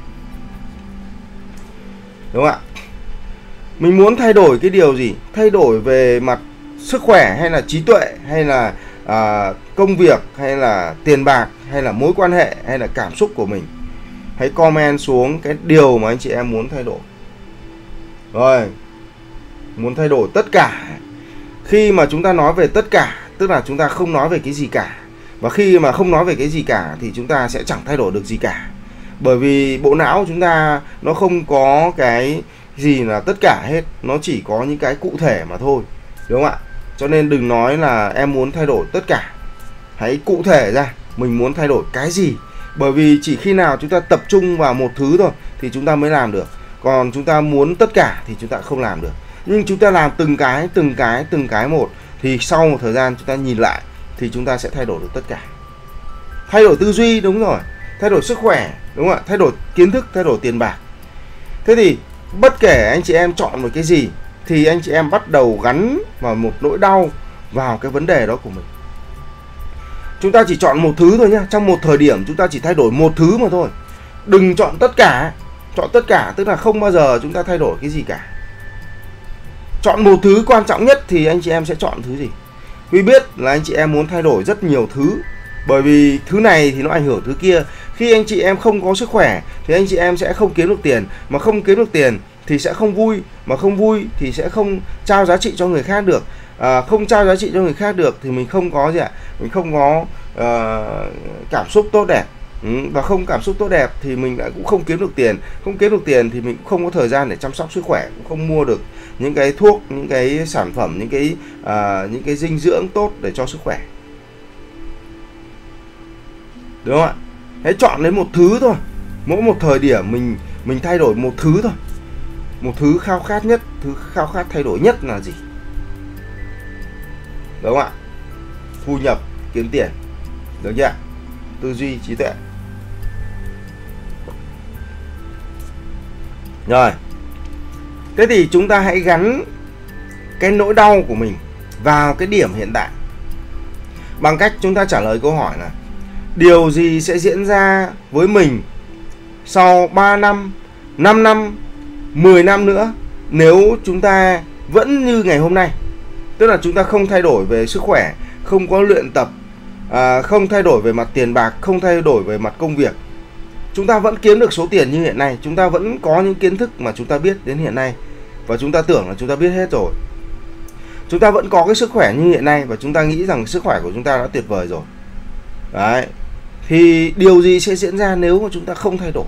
Đúng không ạ? Mình muốn thay đổi cái điều gì? Thay đổi về mặt sức khỏe, hay là trí tuệ, hay là à, công việc, hay là tiền bạc, hay là mối quan hệ, hay là cảm xúc của mình. Hãy comment xuống cái điều mà anh chị em muốn thay đổi. Rồi, muốn thay đổi tất cả. Khi mà chúng ta nói về tất cả, tức là chúng ta không nói về cái gì cả. Và khi mà không nói về cái gì cả thì chúng ta sẽ chẳng thay đổi được gì cả. Bởi vì bộ não chúng ta nó không có cái gì là tất cả hết, nó chỉ có những cái cụ thể mà thôi. Đúng không ạ? Cho nên đừng nói là em muốn thay đổi tất cả. Hãy cụ thể ra mình muốn thay đổi cái gì. Bởi vì chỉ khi nào chúng ta tập trung vào một thứ thôi thì chúng ta mới làm được. Còn chúng ta muốn tất cả thì chúng ta không làm được. Nhưng chúng ta làm từng cái, từng cái, từng cái một, thì sau một thời gian chúng ta nhìn lại thì chúng ta sẽ thay đổi được tất cả. Thay đổi tư duy, đúng rồi. thay đổi sức khỏe, đúng không ạ? Thay đổi kiến thức, thay đổi tiền bạc. Thế thì bất kể anh chị em chọn một cái gì thì anh chị em bắt đầu gắn vào một nỗi đau vào cái vấn đề đó của mình. Chúng ta chỉ chọn một thứ thôi nhá. Trong một thời điểm chúng ta chỉ thay đổi một thứ mà thôi. Đừng chọn tất cả. Chọn tất cả tức là không bao giờ chúng ta thay đổi cái gì cả. Chọn một thứ quan trọng nhất thì anh chị em sẽ chọn thứ gì? Huy biết là anh chị em muốn thay đổi rất nhiều thứ, bởi vì thứ này thì nó ảnh hưởng thứ kia. Khi anh chị em không có sức khỏe thì anh chị em sẽ không kiếm được tiền, mà không kiếm được tiền thì sẽ không vui, mà không vui thì sẽ không trao giá trị cho người khác được. À, không trao giá trị cho người khác được thì mình không có gì ạ? Mình không có uh, cảm xúc tốt đẹp. Ừ, và không cảm xúc tốt đẹp thì mình lại cũng không kiếm được tiền. Không kiếm được tiền thì mình cũng không có thời gian để chăm sóc sức khỏe, cũng không mua được những cái thuốc, những cái sản phẩm, những cái uh, những cái dinh dưỡng tốt để cho sức khỏe. Đúng không ạ? Hãy chọn lấy một thứ thôi. Mỗi một thời điểm mình mình thay đổi một thứ thôi. Một thứ khao khát nhất, thứ khao khát thay đổi nhất là gì? Đúng không ạ? Thu nhập, kiếm tiền. Được chưa ạ? Tư duy, trí tuệ. Rồi. Thế thì chúng ta hãy gắn cái nỗi đau của mình vào cái điểm hiện tại, bằng cách chúng ta trả lời câu hỏi là điều gì sẽ diễn ra với mình sau ba năm, năm năm, mười năm nữa nếu chúng ta vẫn như ngày hôm nay. Tức là chúng ta không thay đổi về sức khỏe, không có luyện tập, à, không thay đổi về mặt tiền bạc, không thay đổi về mặt công việc. Chúng ta vẫn kiếm được số tiền như hiện nay, chúng ta vẫn có những kiến thức mà chúng ta biết đến hiện nay và chúng ta tưởng là chúng ta biết hết rồi. Chúng ta vẫn có cái sức khỏe như hiện nay và chúng ta nghĩ rằng sức khỏe của chúng ta đã tuyệt vời rồi. Đấy. Thì điều gì sẽ diễn ra nếu mà chúng ta không thay đổi?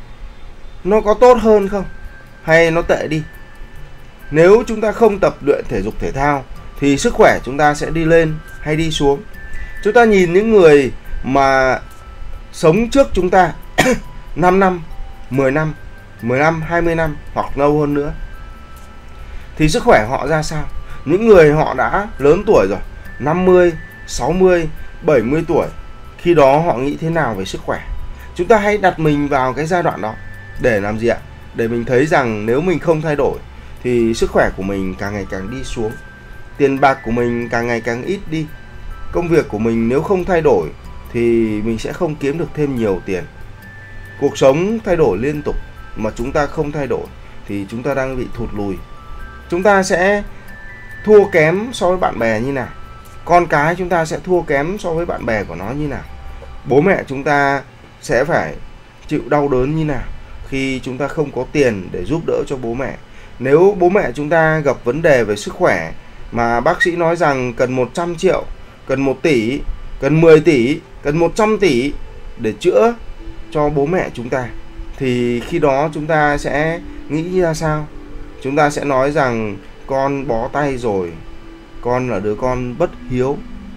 Nó có tốt hơn không? Hay nó tệ đi? Nếu chúng ta không tập luyện thể dục thể thao thì sức khỏe chúng ta sẽ đi lên hay đi xuống? Chúng ta nhìn những người mà sống trước chúng ta năm năm, mười năm, mười năm, hai mươi năm hoặc lâu hơn nữa thì sức khỏe họ ra sao? Những người họ đã lớn tuổi rồi, năm mươi, sáu mươi, bảy mươi tuổi, khi đó họ nghĩ thế nào về sức khỏe? Chúng ta hãy đặt mình vào cái giai đoạn đó để làm gì ạ? Để mình thấy rằng nếu mình không thay đổi thì sức khỏe của mình càng ngày càng đi xuống, tiền bạc của mình càng ngày càng ít đi, công việc của mình nếu không thay đổi thì mình sẽ không kiếm được thêm nhiều tiền. Cuộc sống thay đổi liên tục mà chúng ta không thay đổi thì chúng ta đang bị thụt lùi. Chúng ta sẽ thua kém so với bạn bè như nào? Con cái chúng ta sẽ thua kém so với bạn bè của nó như nào? Bố mẹ chúng ta sẽ phải chịu đau đớn như nào khi chúng ta không có tiền để giúp đỡ cho bố mẹ? Nếu bố mẹ chúng ta gặp vấn đề về sức khỏe mà bác sĩ nói rằng cần một trăm triệu, cần một tỷ, cần mười tỷ, cần một trăm tỷ để chữa cho bố mẹ chúng ta, thì khi đó chúng ta sẽ nghĩ ra sao? Chúng ta sẽ nói rằng con bó tay rồi, con là đứa con bất hiếu.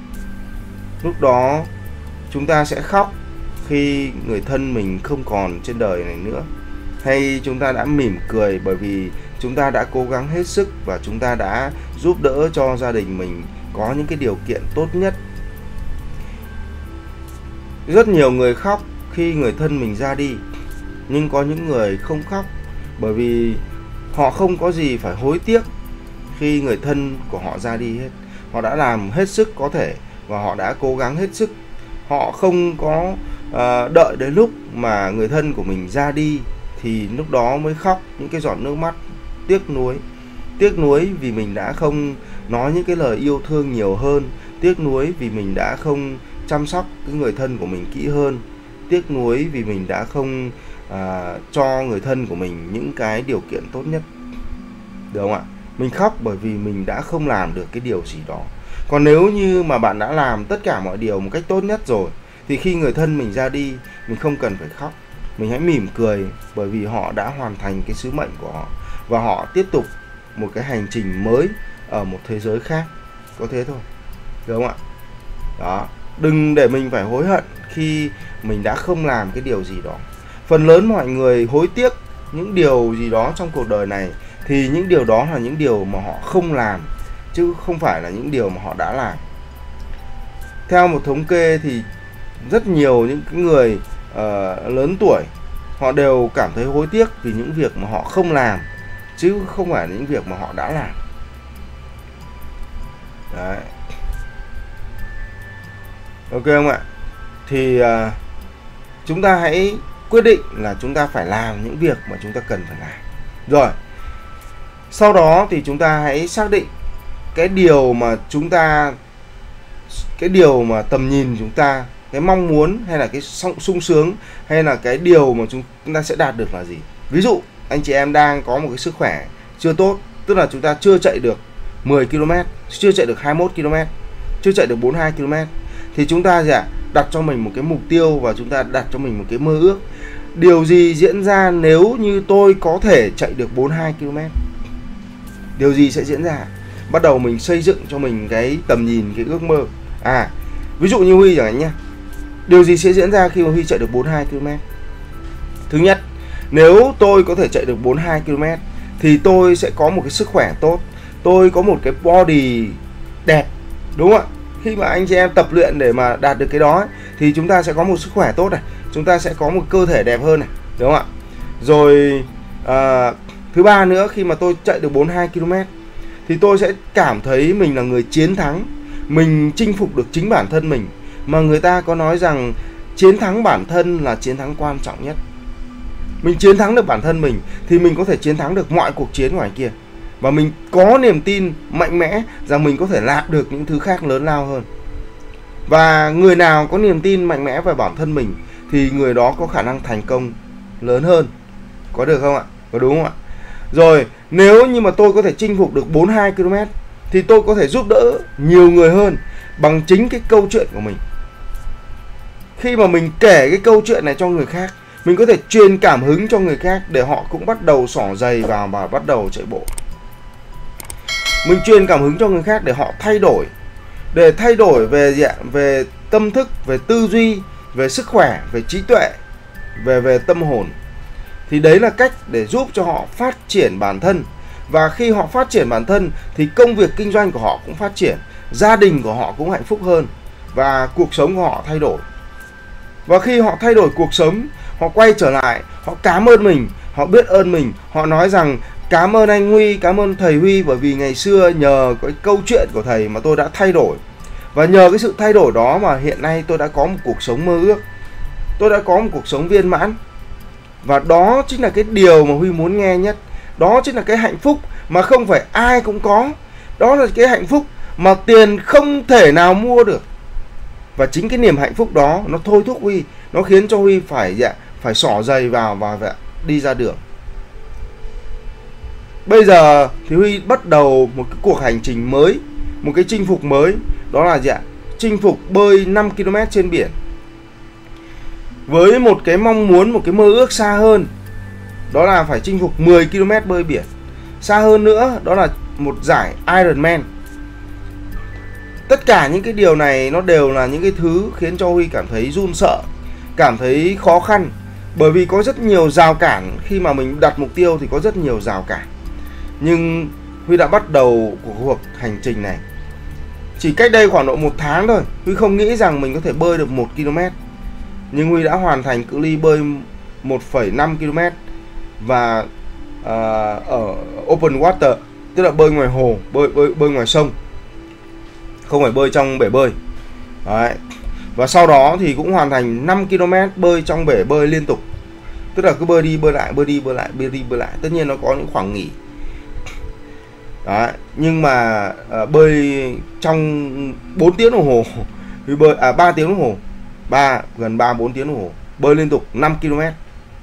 Lúc đó chúng ta sẽ khóc khi người thân mình không còn trên đời này nữa, hay chúng ta đã mỉm cười bởi vì chúng ta đã cố gắng hết sức và chúng ta đã giúp đỡ cho gia đình mình có những cái điều kiện tốt nhất. Rất nhiều người khóc khi người thân mình ra đi, nhưng có những người không khóc bởi vì họ không có gì phải hối tiếc khi người thân của họ ra đi hết. Họ đã làm hết sức có thể và họ đã cố gắng hết sức. Họ không có uh, đợi đến lúc mà người thân của mình ra đi thì lúc đó mới khóc những cái giọt nước mắt tiếc nuối. Tiếc nuối vì mình đã không nói những cái lời yêu thương nhiều hơn. Tiếc nuối vì mình đã không chăm sóc cái người thân của mình kỹ hơn. Tiếc nuối vì mình đã không à, cho người thân của mình những cái điều kiện tốt nhất. Được không ạ? Mình khóc bởi vì mình đã không làm được cái điều gì đó. Còn nếu như mà bạn đã làm tất cả mọi điều một cách tốt nhất rồi thì khi người thân mình ra đi, mình không cần phải khóc. Mình hãy mỉm cười bởi vì họ đã hoàn thành cái sứ mệnh của họ và họ tiếp tục một cái hành trình mới ở một thế giới khác. Có thế thôi. Được không ạ? Đó. Đừng để mình phải hối hận khi mình đã không làm cái điều gì đó. Phần lớn mọi người hối tiếc những điều gì đó trong cuộc đời này thì những điều đó là những điều mà họ không làm, chứ không phải là những điều mà họ đã làm. Theo một thống kê thì rất nhiều những người uh, lớn tuổi, họ đều cảm thấy hối tiếc vì những việc mà họ không làm, chứ không phải những việc mà họ đã làm. Đấy. Ok không ạ? Thì uh, chúng ta hãy quyết định là chúng ta phải làm những việc mà chúng ta cần phải làm. Rồi, sau đó thì chúng ta hãy xác định cái điều mà chúng ta, cái điều mà tầm nhìn chúng ta, cái mong muốn hay là cái sung sướng hay là cái điều mà chúng ta sẽ đạt được là gì. Ví dụ anh chị em đang có một cái sức khỏe chưa tốt, tức là chúng ta chưa chạy được mười ki lô mét, chưa chạy được hai mươi mốt ki lô mét, chưa chạy được bốn mươi hai ki lô mét, thì chúng ta sẽ đặt cho mình một cái mục tiêu và chúng ta đặt cho mình một cái mơ ước. Điều gì diễn ra nếu như tôi có thể chạy được bốn mươi hai ki lô mét? Điều gì sẽ diễn ra? Bắt đầu mình xây dựng cho mình cái tầm nhìn, cái ước mơ. À, ví dụ như Huy chẳng hạn nhé. Điều gì sẽ diễn ra khi mà Huy chạy được bốn mươi hai ki lô mét? Thứ nhất, nếu tôi có thể chạy được bốn mươi hai ki lô mét thì tôi sẽ có một cái sức khỏe tốt, tôi có một cái body đẹp, đúng không ạ? Khi mà anh chị em tập luyện để mà đạt được cái đó ấy, thì chúng ta sẽ có một sức khỏe tốt này, chúng ta sẽ có một cơ thể đẹp hơn này, đúng không ạ? Rồi à, thứ ba nữa, khi mà tôi chạy được bốn mươi hai ki lô mét thì tôi sẽ cảm thấy mình là người chiến thắng, mình chinh phục được chính bản thân mình. Mà người ta có nói rằng chiến thắng bản thân là chiến thắng quan trọng nhất. Mình chiến thắng được bản thân mình thì mình có thể chiến thắng được mọi cuộc chiến ngoài kia. Và mình có niềm tin mạnh mẽ rằng mình có thể làm được những thứ khác lớn lao hơn. Và người nào có niềm tin mạnh mẽ về bản thân mình thì người đó có khả năng thành công lớn hơn. Có được không ạ? Có đúng không ạ? Rồi, nếu như mà tôi có thể chinh phục được bốn mươi hai ki lô mét thì tôi có thể giúp đỡ nhiều người hơn bằng chính cái câu chuyện của mình. Khi mà mình kể cái câu chuyện này cho người khác, mình có thể truyền cảm hứng cho người khác để họ cũng bắt đầu xỏ giày vào và bắt đầu chạy bộ. Mình truyền cảm hứng cho người khác để họ thay đổi, để thay đổi về về tâm thức, về tư duy, về sức khỏe, về trí tuệ, về về tâm hồn. Thì đấy là cách để giúp cho họ phát triển bản thân. Và khi họ phát triển bản thân thì công việc kinh doanh của họ cũng phát triển, gia đình của họ cũng hạnh phúc hơn và cuộc sống của họ thay đổi. Và khi họ thay đổi cuộc sống, họ quay trở lại, họ cảm ơn mình, họ biết ơn mình, họ nói rằng cảm ơn anh Huy, cảm ơn thầy Huy, bởi vì ngày xưa nhờ cái câu chuyện của thầy mà tôi đã thay đổi. Và nhờ cái sự thay đổi đó mà hiện nay tôi đã có một cuộc sống mơ ước, tôi đã có một cuộc sống viên mãn. Và đó chính là cái điều mà Huy muốn nghe nhất. Đó chính là cái hạnh phúc mà không phải ai cũng có. Đó là cái hạnh phúc mà tiền không thể nào mua được. Và chính cái niềm hạnh phúc đó nó thôi thúc Huy, nó khiến cho Huy phải dạ, phải xỏ giày vào và dạ, đi ra đường. Bây giờ thì Huy bắt đầu một cái cuộc hành trình mới, một cái chinh phục mới. Đó là dạ, chinh phục bơi năm ki lô mét trên biển. Với một cái mong muốn, một cái mơ ước xa hơn, đó là phải chinh phục mười ki lô mét bơi biển. Xa hơn nữa, đó là một giải Ironman. Tất cả những cái điều này nó đều là những cái thứ khiến cho Huy cảm thấy run sợ, cảm thấy khó khăn. Bởi vì có rất nhiều rào cản. Khi mà mình đặt mục tiêu thì có rất nhiều rào cản. Nhưng Huy đã bắt đầu cuộc hành trình này. Chỉ cách đây khoảng độ một tháng thôi, Huy không nghĩ rằng mình có thể bơi được một ki lô mét. Nhưng Huy đã hoàn thành cự ly bơi một phẩy năm ki lô mét. Và uh, ở open water, tức là bơi ngoài hồ, bơi, bơi, bơi ngoài sông, không phải bơi trong bể bơi. Đấy. Và sau đó thì cũng hoàn thành năm ki lô mét bơi trong bể bơi liên tục. Tức là cứ bơi đi bơi lại, bơi đi bơi lại, bơi đi bơi lại. Tất nhiên nó có những khoảng nghỉ. Đấy. Nhưng mà uh, bơi trong bốn tiếng đồng hồ, bơi, à, ba tiếng đồng hồ, ba, gần ba bốn tiếng đồng hồ, bơi liên tục năm ki lô mét.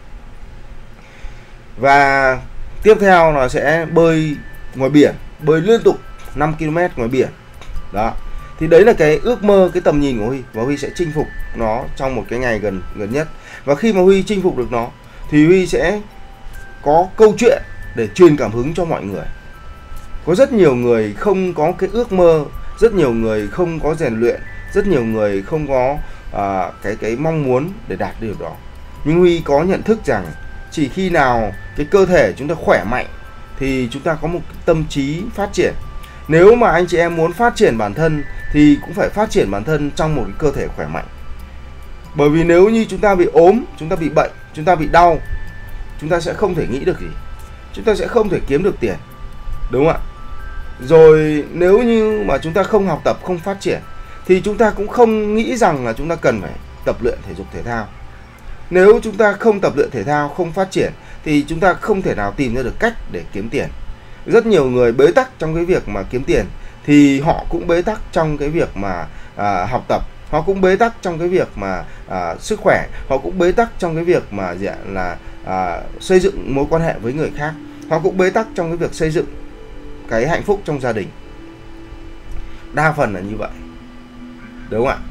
Và tiếp theo là sẽ bơi ngoài biển, bơi liên tục năm ki lô mét ngoài biển. Đó. Thì đấy là cái ước mơ, cái tầm nhìn của Huy. Và Huy sẽ chinh phục nó trong một cái ngày gần gần nhất. Và khi mà Huy chinh phục được nó thì Huy sẽ có câu chuyện để truyền cảm hứng cho mọi người. Có rất nhiều người không có cái ước mơ, rất nhiều người không có rèn luyện, rất nhiều người không có uh, cái, cái mong muốn để đạt được đó. Nhưng Huy có nhận thức rằng chỉ khi nào cái cơ thể chúng ta khỏe mạnh thì chúng ta có một tâm trí phát triển. Nếu mà anh chị em muốn phát triển bản thân thì cũng phải phát triển bản thân trong một cái cơ thể khỏe mạnh. Bởi vì nếu như chúng ta bị ốm, chúng ta bị bệnh, chúng ta bị đau, chúng ta sẽ không thể nghĩ được gì, chúng ta sẽ không thể kiếm được tiền, đúng không ạ? Rồi nếu như mà chúng ta không học tập, không phát triển, thì chúng ta cũng không nghĩ rằng là chúng ta cần phải tập luyện thể dục thể thao. Nếu chúng ta không tập luyện thể thao, không phát triển, thì chúng ta không thể nào tìm ra được cách để kiếm tiền. Rất nhiều người bế tắc trong cái việc mà kiếm tiền, thì họ cũng bế tắc trong cái việc mà à, học tập, họ cũng bế tắc trong cái việc mà à, sức khỏe, họ cũng bế tắc trong cái việc mà gì ạ, là à, xây dựng mối quan hệ với người khác, họ cũng bế tắc trong cái việc xây dựng cái hạnh phúc trong gia đình. Đa phần là như vậy, đúng không ạ?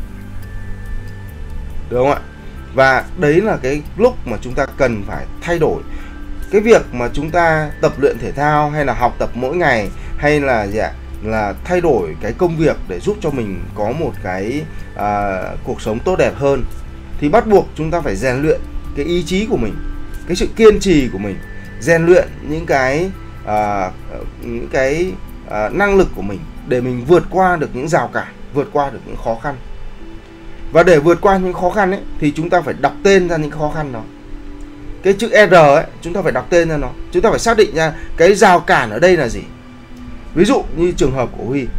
Đúng không ạ? Và đấy là cái lúc mà chúng ta cần phải thay đổi. Cái việc mà chúng ta tập luyện thể thao hay là học tập mỗi ngày, hay là gì ạ, là thay đổi cái công việc để giúp cho mình có một cái à, cuộc sống tốt đẹp hơn, thì bắt buộc chúng ta phải rèn luyện cái ý chí của mình, cái sự kiên trì của mình, rèn luyện những cái à, những cái à, năng lực của mình để mình vượt qua được những rào cản, vượt qua được những khó khăn. Và để vượt qua những khó khăn ấy, thì chúng ta phải đọc tên ra những khó khăn đó. Cái chữ R ấy, chúng ta phải đọc tên ra nó. Chúng ta phải xác định ra cái rào cản ở đây là gì. Ví dụ như trường hợp của Huy,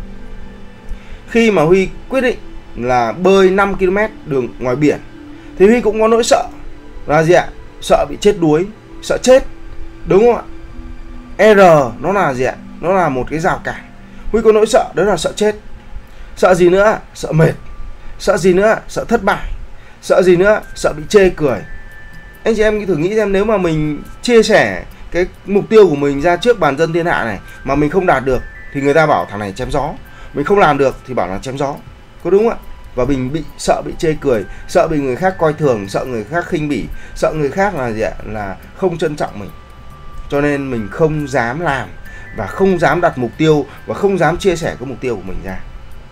khi mà Huy quyết định là bơi năm ki lô mét đường ngoài biển, thì Huy cũng có nỗi sợ là gì ạ? Sợ bị chết đuối, sợ chết, đúng không ạ? R nó là gì ạ? Nó là một cái rào cản. Huy có nỗi sợ, đó là sợ chết. Sợ gì nữa? Sợ mệt. Sợ gì nữa? Sợ thất bại. Sợ gì nữa? Sợ bị chê cười. Anh chị em thử nghĩ xem, nếu mà mình chia sẻ cái mục tiêu của mình ra trước bàn dân thiên hạ này mà mình không đạt được, thì người ta bảo thằng này chém gió. Mình không làm được thì bảo là chém gió, có đúng không ạ? Và mình bị sợ bị chê cười, sợ bị người khác coi thường, sợ người khác khinh bỉ, sợ người khác là gì ạ? Là không trân trọng mình. Cho nên mình không dám làm, và không dám đặt mục tiêu, và không dám chia sẻ cái mục tiêu của mình ra.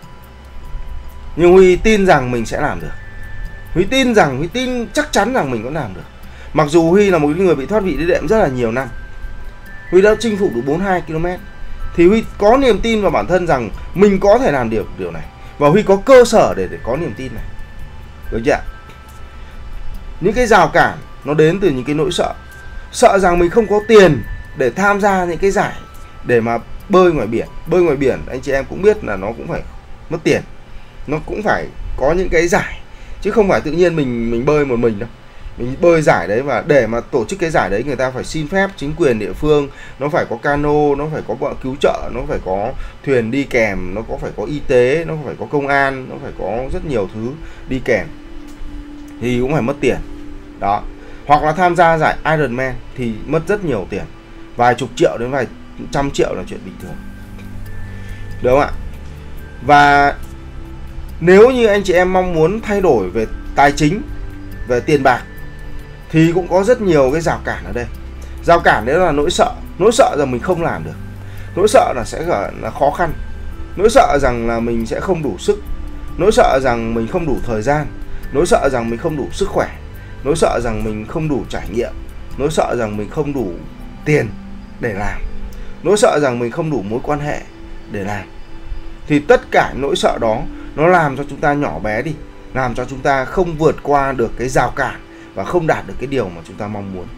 Nhưng Huy tin rằng mình sẽ làm được. Huy tin rằng, Huy tin chắc chắn rằng mình có làm được. Mặc dù Huy là một người bị thoát vị đĩa đệm rất là nhiều năm, Huy đã chinh phục được bốn mươi hai ki lô mét, thì Huy có niềm tin vào bản thân rằng mình có thể làm được điều này, và Huy có cơ sở để, để có niềm tin này, được chưa ạ? Những cái rào cản nó đến từ những cái nỗi sợ. Sợ rằng mình không có tiền để tham gia những cái giải để mà bơi ngoài biển. Bơi ngoài biển anh chị em cũng biết là nó cũng phải mất tiền, nó cũng phải có những cái giải, chứ không phải tự nhiên mình mình bơi một mình đâu. Mình bơi giải đấy, và để mà tổ chức cái giải đấy, người ta phải xin phép chính quyền địa phương, nó phải có cano, nó phải có bọn cứu trợ, nó phải có thuyền đi kèm, nó có phải có y tế, nó phải có công an, nó phải có rất nhiều thứ đi kèm, thì cũng phải mất tiền đó. Hoặc là tham gia giải Ironman thì mất rất nhiều tiền, vài chục triệu đến vài trăm triệu là chuyện bình thường, đúng không ạ? Và nếu như anh chị em mong muốn thay đổi về tài chính, về tiền bạc, thì cũng có rất nhiều cái rào cản ở đây. Rào cản đấy là nỗi sợ. Nỗi sợ rằng mình không làm được, nỗi sợ là sẽ là khó khăn, nỗi sợ rằng là mình sẽ không đủ sức, nỗi sợ rằng mình không đủ thời gian, nỗi sợ rằng mình không đủ sức khỏe, nỗi sợ rằng mình không đủ trải nghiệm, nỗi sợ rằng mình không đủ tiền để làm, nỗi sợ rằng mình không đủ mối quan hệ để làm. Thì tất cả nỗi sợ đó nó làm cho chúng ta nhỏ bé đi, làm cho chúng ta không vượt qua được cái rào cản và không đạt được cái điều mà chúng ta mong muốn.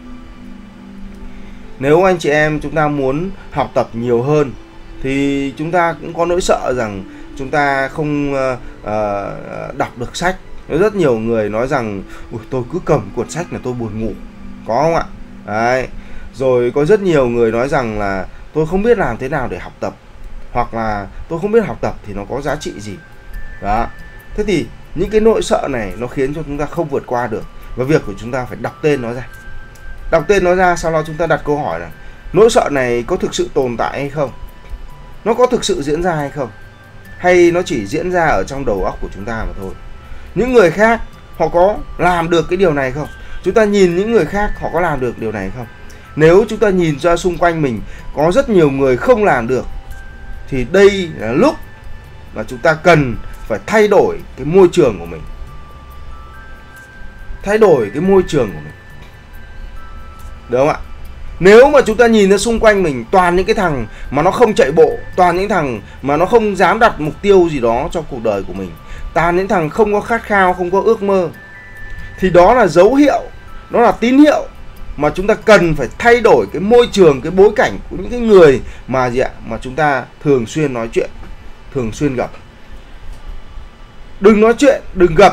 Nếu anh chị em chúng ta muốn học tập nhiều hơn, thì chúng ta cũng có nỗi sợ rằng chúng ta không uh, uh, đọc được sách. Rất nhiều người nói rằng tôi cứ cầm cuốn sách là tôi buồn ngủ, có không ạ? Đấy. Rồi có rất nhiều người nói rằng là tôi không biết làm thế nào để học tập, hoặc là tôi không biết học tập thì nó có giá trị gì đó. Thế thì những cái nỗi sợ này nó khiến cho chúng ta không vượt qua được, và việc của chúng ta phải đọc tên nó ra. Đọc tên nó ra, sau đó chúng ta đặt câu hỏi là nỗi sợ này có thực sự tồn tại hay không, nó có thực sự diễn ra hay không, hay nó chỉ diễn ra ở trong đầu óc của chúng ta mà thôi. Những người khác họ có làm được cái điều này không? Chúng ta nhìn những người khác họ có làm được điều này không? Nếu chúng ta nhìn ra xung quanh mình có rất nhiều người không làm được, thì đây là lúc mà chúng ta cần phải thay đổi cái môi trường của mình. Thay đổi cái môi trường của mình, đúng không ạ? Nếu mà chúng ta nhìn ra xung quanh mình toàn những cái thằng mà nó không chạy bộ, toàn những thằng mà nó không dám đặt mục tiêu gì đó trong cuộc đời của mình, Toàn những thằng không có khát khao, không có ước mơ. Thì đó là dấu hiệu, đó là tín hiệu mà chúng ta cần phải thay đổi cái môi trường, cái bối cảnh của những cái người mà gì ạ, mà chúng ta thường xuyên nói chuyện, thường xuyên gặp. Đừng nói chuyện, đừng gặp,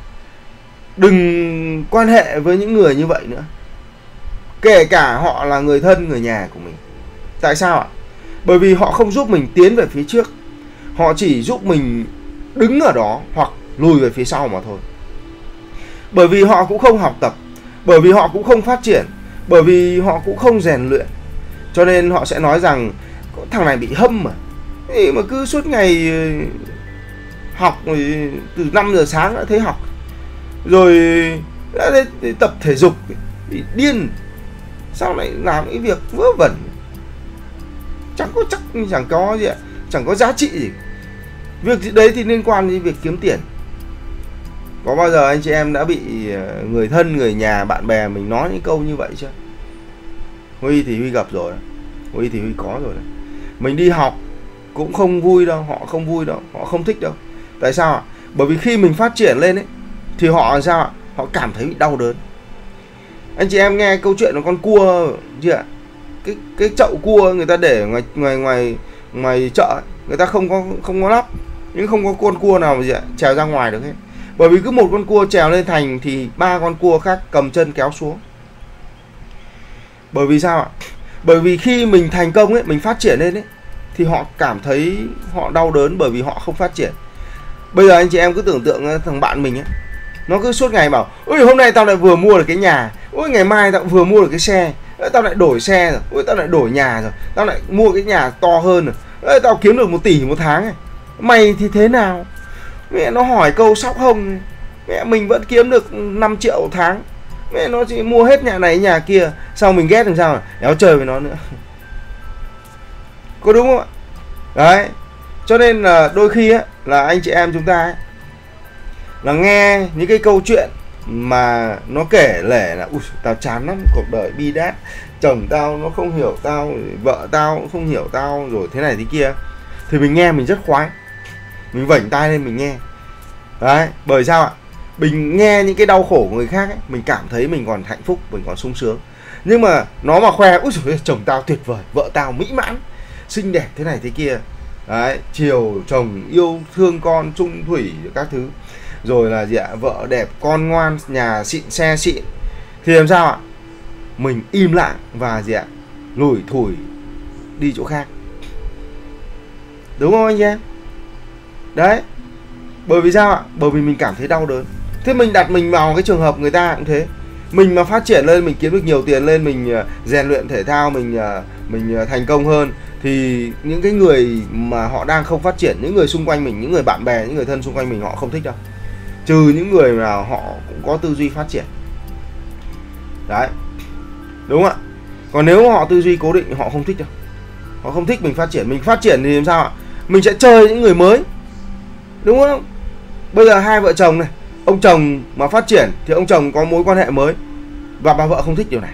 đừng quan hệ với những người như vậy nữa, kể cả họ là người thân, người nhà của mình. Tại sao ạ? Bởi vì họ không giúp mình tiến về phía trước, họ chỉ giúp mình đứng ở đó hoặc lùi về phía sau mà thôi. Bởi vì họ cũng không học tập, bởi vì họ cũng không phát triển, bởi vì họ cũng không rèn luyện, cho nên họ sẽ nói rằng thằng này bị hâm mà, thì mà cứ suốt ngày học, từ năm giờ sáng đã thấy học, rồi đã thấy tập thể dục, bị điên, sao lại làm cái việc vớ vẩn, chẳng có chắc, chẳng có gì ạ, chẳng có giá trị gì. Việc đấy thì liên quan đến việc kiếm tiền. Có bao giờ anh chị em đã bị người thân, người nhà, bạn bè mình nói những câu như vậy chưa? Huy thì Huy gặp rồi, Huy thì Huy có rồi đấy. Mình đi học cũng không vui đâu, họ không vui đâu, họ không thích đâu. Tại sao ạ? Bởi vì khi mình phát triển lên ấy, thì họ làm sao ạ? Họ cảm thấy bị đau đớn. Anh chị em nghe câu chuyện của con cua chưa ạ? Cái cái chậu cua người ta để ngoài ngoài ngoài ngoài chợ, người ta không có không có lắp, nhưng không có con cua nào mà gì ạ, trèo ra ngoài được hết. Bởi vì cứ một con cua trèo lên thành thì ba con cua khác cầm chân kéo xuống. Bởi vì sao ạ? Bởi vì khi mình thành công ấy, mình phát triển lên ấy, thì họ cảm thấy họ đau đớn bởi vì họ không phát triển. Bây giờ anh chị em cứ tưởng tượng thằng bạn mình ấy, nó cứ suốt ngày bảo ôi hôm nay tao lại vừa mua được cái nhà, ôi ngày mai tao vừa mua được cái xe, tao lại đổi xe rồi, ôi tao lại đổi nhà rồi, tao lại mua cái nhà to hơn rồi, ôi, tao kiếm được một tỷ một tháng này. Mày thì thế nào? Mẹ nó hỏi câu sóc hông, mẹ mình vẫn kiếm được năm triệu một tháng, mẹ nó chỉ mua hết nhà này nhà kia, sao mình ghét làm sao mà đéo chơi với nó nữa. Có đúng không ạ? Đấy, cho nên là đôi khi á, là anh chị em chúng ta ấy, là nghe những cái câu chuyện mà nó kể lể là ui tao chán lắm, cuộc đời bi đát, chồng tao nó không hiểu tao, vợ tao cũng không hiểu tao, rồi thế này thế kia, thì mình nghe mình rất khoái, mình vảnh tai lên mình nghe. Đấy, bởi sao ạ? Mình nghe những cái đau khổ của người khác ấy, mình cảm thấy mình còn hạnh phúc, mình còn sung sướng. Nhưng mà nó mà khoe ui giời, chồng tao tuyệt vời, vợ tao mỹ mãn, xinh đẹp thế này thế kia, đấy, chiều chồng yêu thương con chung thủy các thứ, rồi là gì ạ, vợ đẹp, con ngoan, nhà xịn, xe xịn, thì làm sao ạ? Mình im lặng và gì ạ, lủi thủi đi chỗ khác. Đúng không anh em? Đấy, bởi vì sao ạ? Bởi vì mình cảm thấy đau đớn. Thế mình đặt mình vào cái trường hợp người ta cũng thế. Mình mà phát triển lên, mình kiếm được nhiều tiền lên, mình rèn luyện thể thao, mình mình thành công hơn, thì những cái người mà họ đang không phát triển, những người xung quanh mình, những người bạn bè, những người thân xung quanh mình, họ không thích đâu. Trừ những người nào họ cũng có tư duy phát triển. Đấy, đúng không ạ? Còn nếu họ tư duy cố định, họ không thích đâu. Họ không thích mình phát triển. Mình phát triển thì làm sao ạ? Mình sẽ chơi những người mới, đúng không? Bây giờ hai vợ chồng này, ông chồng mà phát triển thì ông chồng có mối quan hệ mới, và bà vợ không thích điều này.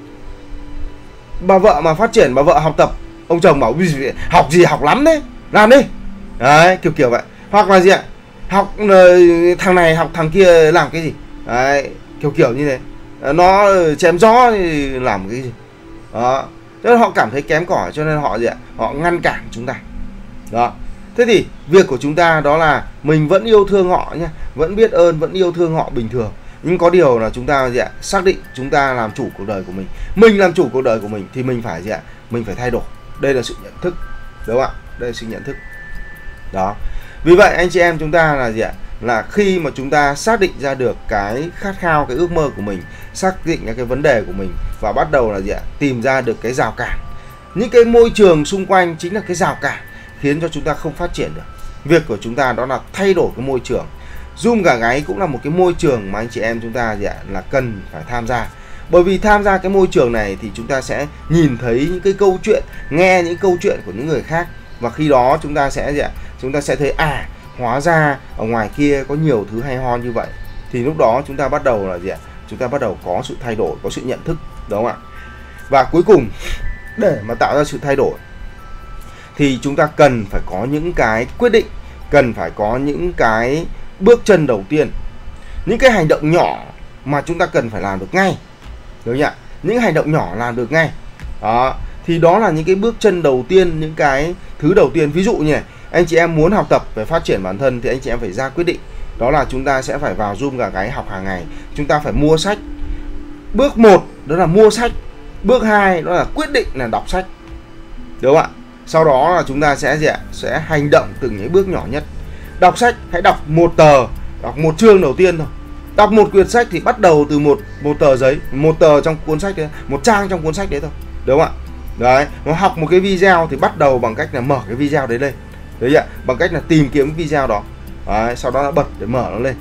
Bà vợ mà phát triển, bà vợ học tập, ông chồng bảo học gì học lắm đấy, làm đi. Đấy, kiểu kiểu vậy. Hoặc là gì ạ? Học thằng này học thằng kia làm cái gì. Đấy, kiểu kiểu như thế. Nó chém gió thì làm cái gì. Đó. Cho nên họ cảm thấy kém cỏi, cho nên họ gì ạ? Họ ngăn cản chúng ta. Đó. Thế thì việc của chúng ta đó là mình vẫn yêu thương họ nhé, vẫn biết ơn, vẫn yêu thương họ bình thường. Nhưng có điều là chúng ta gì ạ? Xác định chúng ta làm chủ cuộc đời của mình. Mình làm chủ cuộc đời của mình thì mình phải gì ạ? Mình phải thay đổi. Đây là sự nhận thức. Đúng không ạ? Đây là sự nhận thức. Đó. Vì vậy anh chị em chúng ta là gì ạ? Là khi mà chúng ta xác định ra được cái khát khao, cái ước mơ của mình, xác định ra cái vấn đề của mình, và bắt đầu là gì ạ? Tìm ra được cái rào cản. Những cái môi trường xung quanh chính là cái rào cản khiến cho chúng ta không phát triển được. Việc của chúng ta đó là thay đổi cái môi trường. Zoom gà gáy cũng là một cái môi trường mà anh chị em chúng ta gì ạ? Là cần phải tham gia. Bởi vì tham gia cái môi trường này thì chúng ta sẽ nhìn thấy những cái câu chuyện, nghe những câu chuyện của những người khác, và khi đó chúng ta sẽ gì ạ? Chúng ta sẽ thấy à, hóa ra ở ngoài kia có nhiều thứ hay ho như vậy. Thì lúc đó chúng ta bắt đầu là gì ạ? Chúng ta bắt đầu có sự thay đổi, có sự nhận thức, đúng không ạ? Và cuối cùng, để mà tạo ra sự thay đổi thì chúng ta cần phải có những cái quyết định, cần phải có những cái bước chân đầu tiên, những cái hành động nhỏ mà chúng ta cần phải làm được ngay, đúng nhỉ? Những hành động nhỏ làm được ngay đó, thì đó là những cái bước chân đầu tiên, những cái thứ đầu tiên. Ví dụ như này, anh chị em muốn học tập về phát triển bản thân thì anh chị em phải ra quyết định, đó là chúng ta sẽ phải vào Zoom Gà Gáy học hàng ngày. Chúng ta phải mua sách. Bước một đó là mua sách, bước hai đó là quyết định là đọc sách, đúng không ạ? Sau đó là chúng ta sẽ gì ạ? Sẽ hành động từng những bước nhỏ nhất. Đọc sách, hãy đọc một tờ, đọc một chương đầu tiên thôi. Đọc một quyển sách thì bắt đầu từ một một tờ giấy, một tờ trong cuốn sách đấy, một trang trong cuốn sách đấy thôi, đúng không ạ? Đấy, mà học một cái video thì bắt đầu bằng cách là mở cái video đấy lên, đấy ạ, bằng cách là tìm kiếm cái video đó, đấy, sau đó là bật để mở nó lên.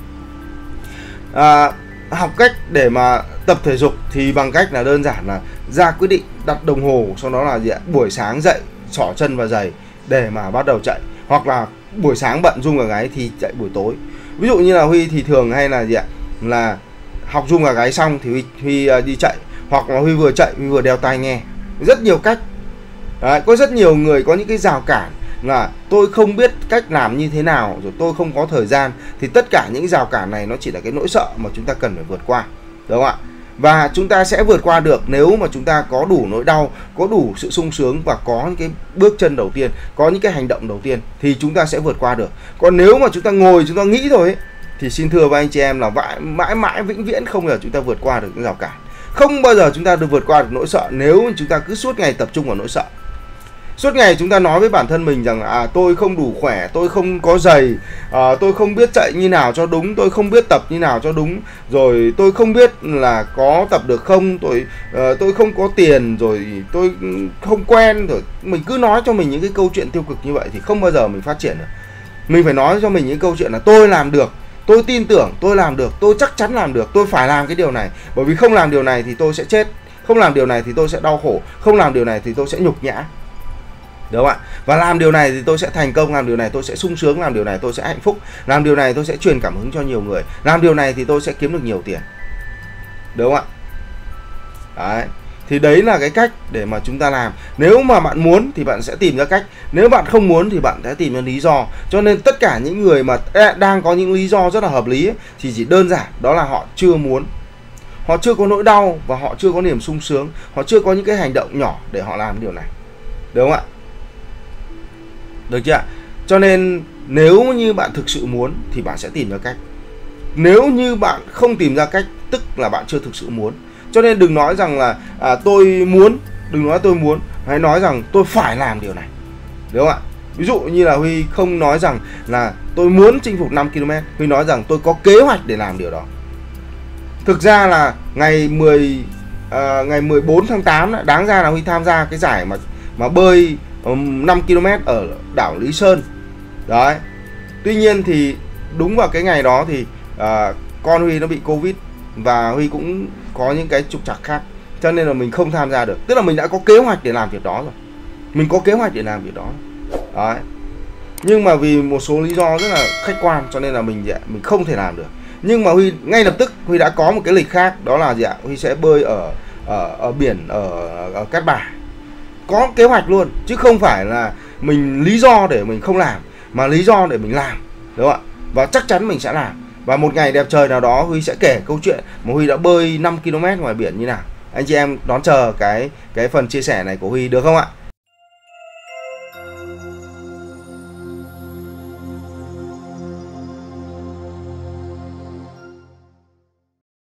À, học cách để mà tập thể dục thì bằng cách là đơn giản là ra quyết định, đặt đồng hồ, sau đó là gì ạ? Buổi sáng dậy xỏ chân vào giày để mà bắt đầu chạy, hoặc là buổi sáng bận Zoom Gà Gáy thì chạy buổi tối. Ví dụ như là Huy thì thường hay là gì ạ? Là học Zoom Gà Gáy xong thì Huy, Huy uh, đi chạy, hoặc là Huy vừa chạy Huy vừa đeo tai nghe. Rất nhiều cách. Đấy, có rất nhiều người có những cái rào cản là tôi không biết cách làm như thế nào, rồi tôi không có thời gian. Thì tất cả những rào cản này nó chỉ là cái nỗi sợ mà chúng ta cần phải vượt qua, đúng không ạ? Và chúng ta sẽ vượt qua được nếu mà chúng ta có đủ nỗi đau, có đủ sự sung sướng và có những cái bước chân đầu tiên, có những cái hành động đầu tiên thì chúng ta sẽ vượt qua được. Còn nếu mà chúng ta ngồi chúng ta nghĩ thôi ấy, thì xin thưa với anh chị em là mãi mãi mãi vĩnh viễn không bao giờ chúng ta vượt qua được những rào cản. Không bao giờ chúng ta được vượt qua được nỗi sợ nếu chúng ta cứ suốt ngày tập trung vào nỗi sợ. Suốt ngày chúng ta nói với bản thân mình rằng à tôi không đủ khỏe, tôi không có giày, à, tôi không biết chạy như nào cho đúng, tôi không biết tập như nào cho đúng, rồi tôi không biết là có tập được không, tôi uh, tôi không có tiền, rồi tôi không quen, rồi mình cứ nói cho mình những cái câu chuyện tiêu cực như vậy thì không bao giờ mình phát triển được. Mình phải nói cho mình những câu chuyện là tôi làm được, tôi tin tưởng tôi làm được, tôi chắc chắn làm được, tôi phải làm cái điều này, bởi vì không làm điều này thì tôi sẽ chết, không làm điều này thì tôi sẽ đau khổ, không làm điều này thì tôi sẽ nhục nhã, đúng không ạ? Và làm điều này thì tôi sẽ thành công, làm điều này tôi sẽ sung sướng, làm điều này tôi sẽ hạnh phúc, làm điều này tôi sẽ truyền cảm hứng cho nhiều người, làm điều này thì tôi sẽ kiếm được nhiều tiền, đúng không ạ? Đấy, thì đấy là cái cách để mà chúng ta làm. Nếu mà bạn muốn thì bạn sẽ tìm ra cách, nếu bạn không muốn thì bạn sẽ tìm ra lý do. Cho nên tất cả những người mà đang có những lý do rất là hợp lý ấy, thì chỉ đơn giản đó là họ chưa muốn, họ chưa có nỗi đau và họ chưa có niềm sung sướng, họ chưa có những cái hành động nhỏ để họ làm điều này, đúng không ạ? Được chưa? Cho nên nếu như bạn thực sự muốn thì bạn sẽ tìm ra cách. Nếu như bạn không tìm ra cách tức là bạn chưa thực sự muốn. Cho nên đừng nói rằng là à, tôi muốn, đừng nói tôi muốn, hãy nói rằng tôi phải làm điều này, đúng không ạ? Ví dụ như là Huy không nói rằng là tôi muốn chinh phục năm ki lô mét, Huy nói rằng tôi có kế hoạch để làm điều đó. Thực ra là ngày mười à, ngày mười bốn tháng tám đó, đáng ra là Huy tham gia cái giải mà mà bơi um, năm ki lô mét ở đảo Lý Sơn. Đấy. Tuy nhiên thì đúng vào cái ngày đó thì à, con Huy nó bị Covid và Huy cũng có những cái trục trặc khác, cho nên là mình không tham gia được. Tức là mình đã có kế hoạch để làm việc đó rồi, mình có kế hoạch để làm việc đó. Đấy. Nhưng mà vì một số lý do rất là khách quan cho nên là mình mình không thể làm được. Nhưng mà Huy ngay lập tức Huy đã có một cái lịch khác, đó là gì ạ? Huy sẽ bơi ở ở ở biển ở, ở Cát Bà. Có kế hoạch luôn, chứ không phải là mình lý do để mình không làm, mà lý do để mình làm, đúng không ạ? Và chắc chắn mình sẽ làm. Và một ngày đẹp trời nào đó Huy sẽ kể câu chuyện mà Huy đã bơi năm ki lô mét ngoài biển như nào. Anh chị em đón chờ cái cái phần chia sẻ này của Huy được không ạ?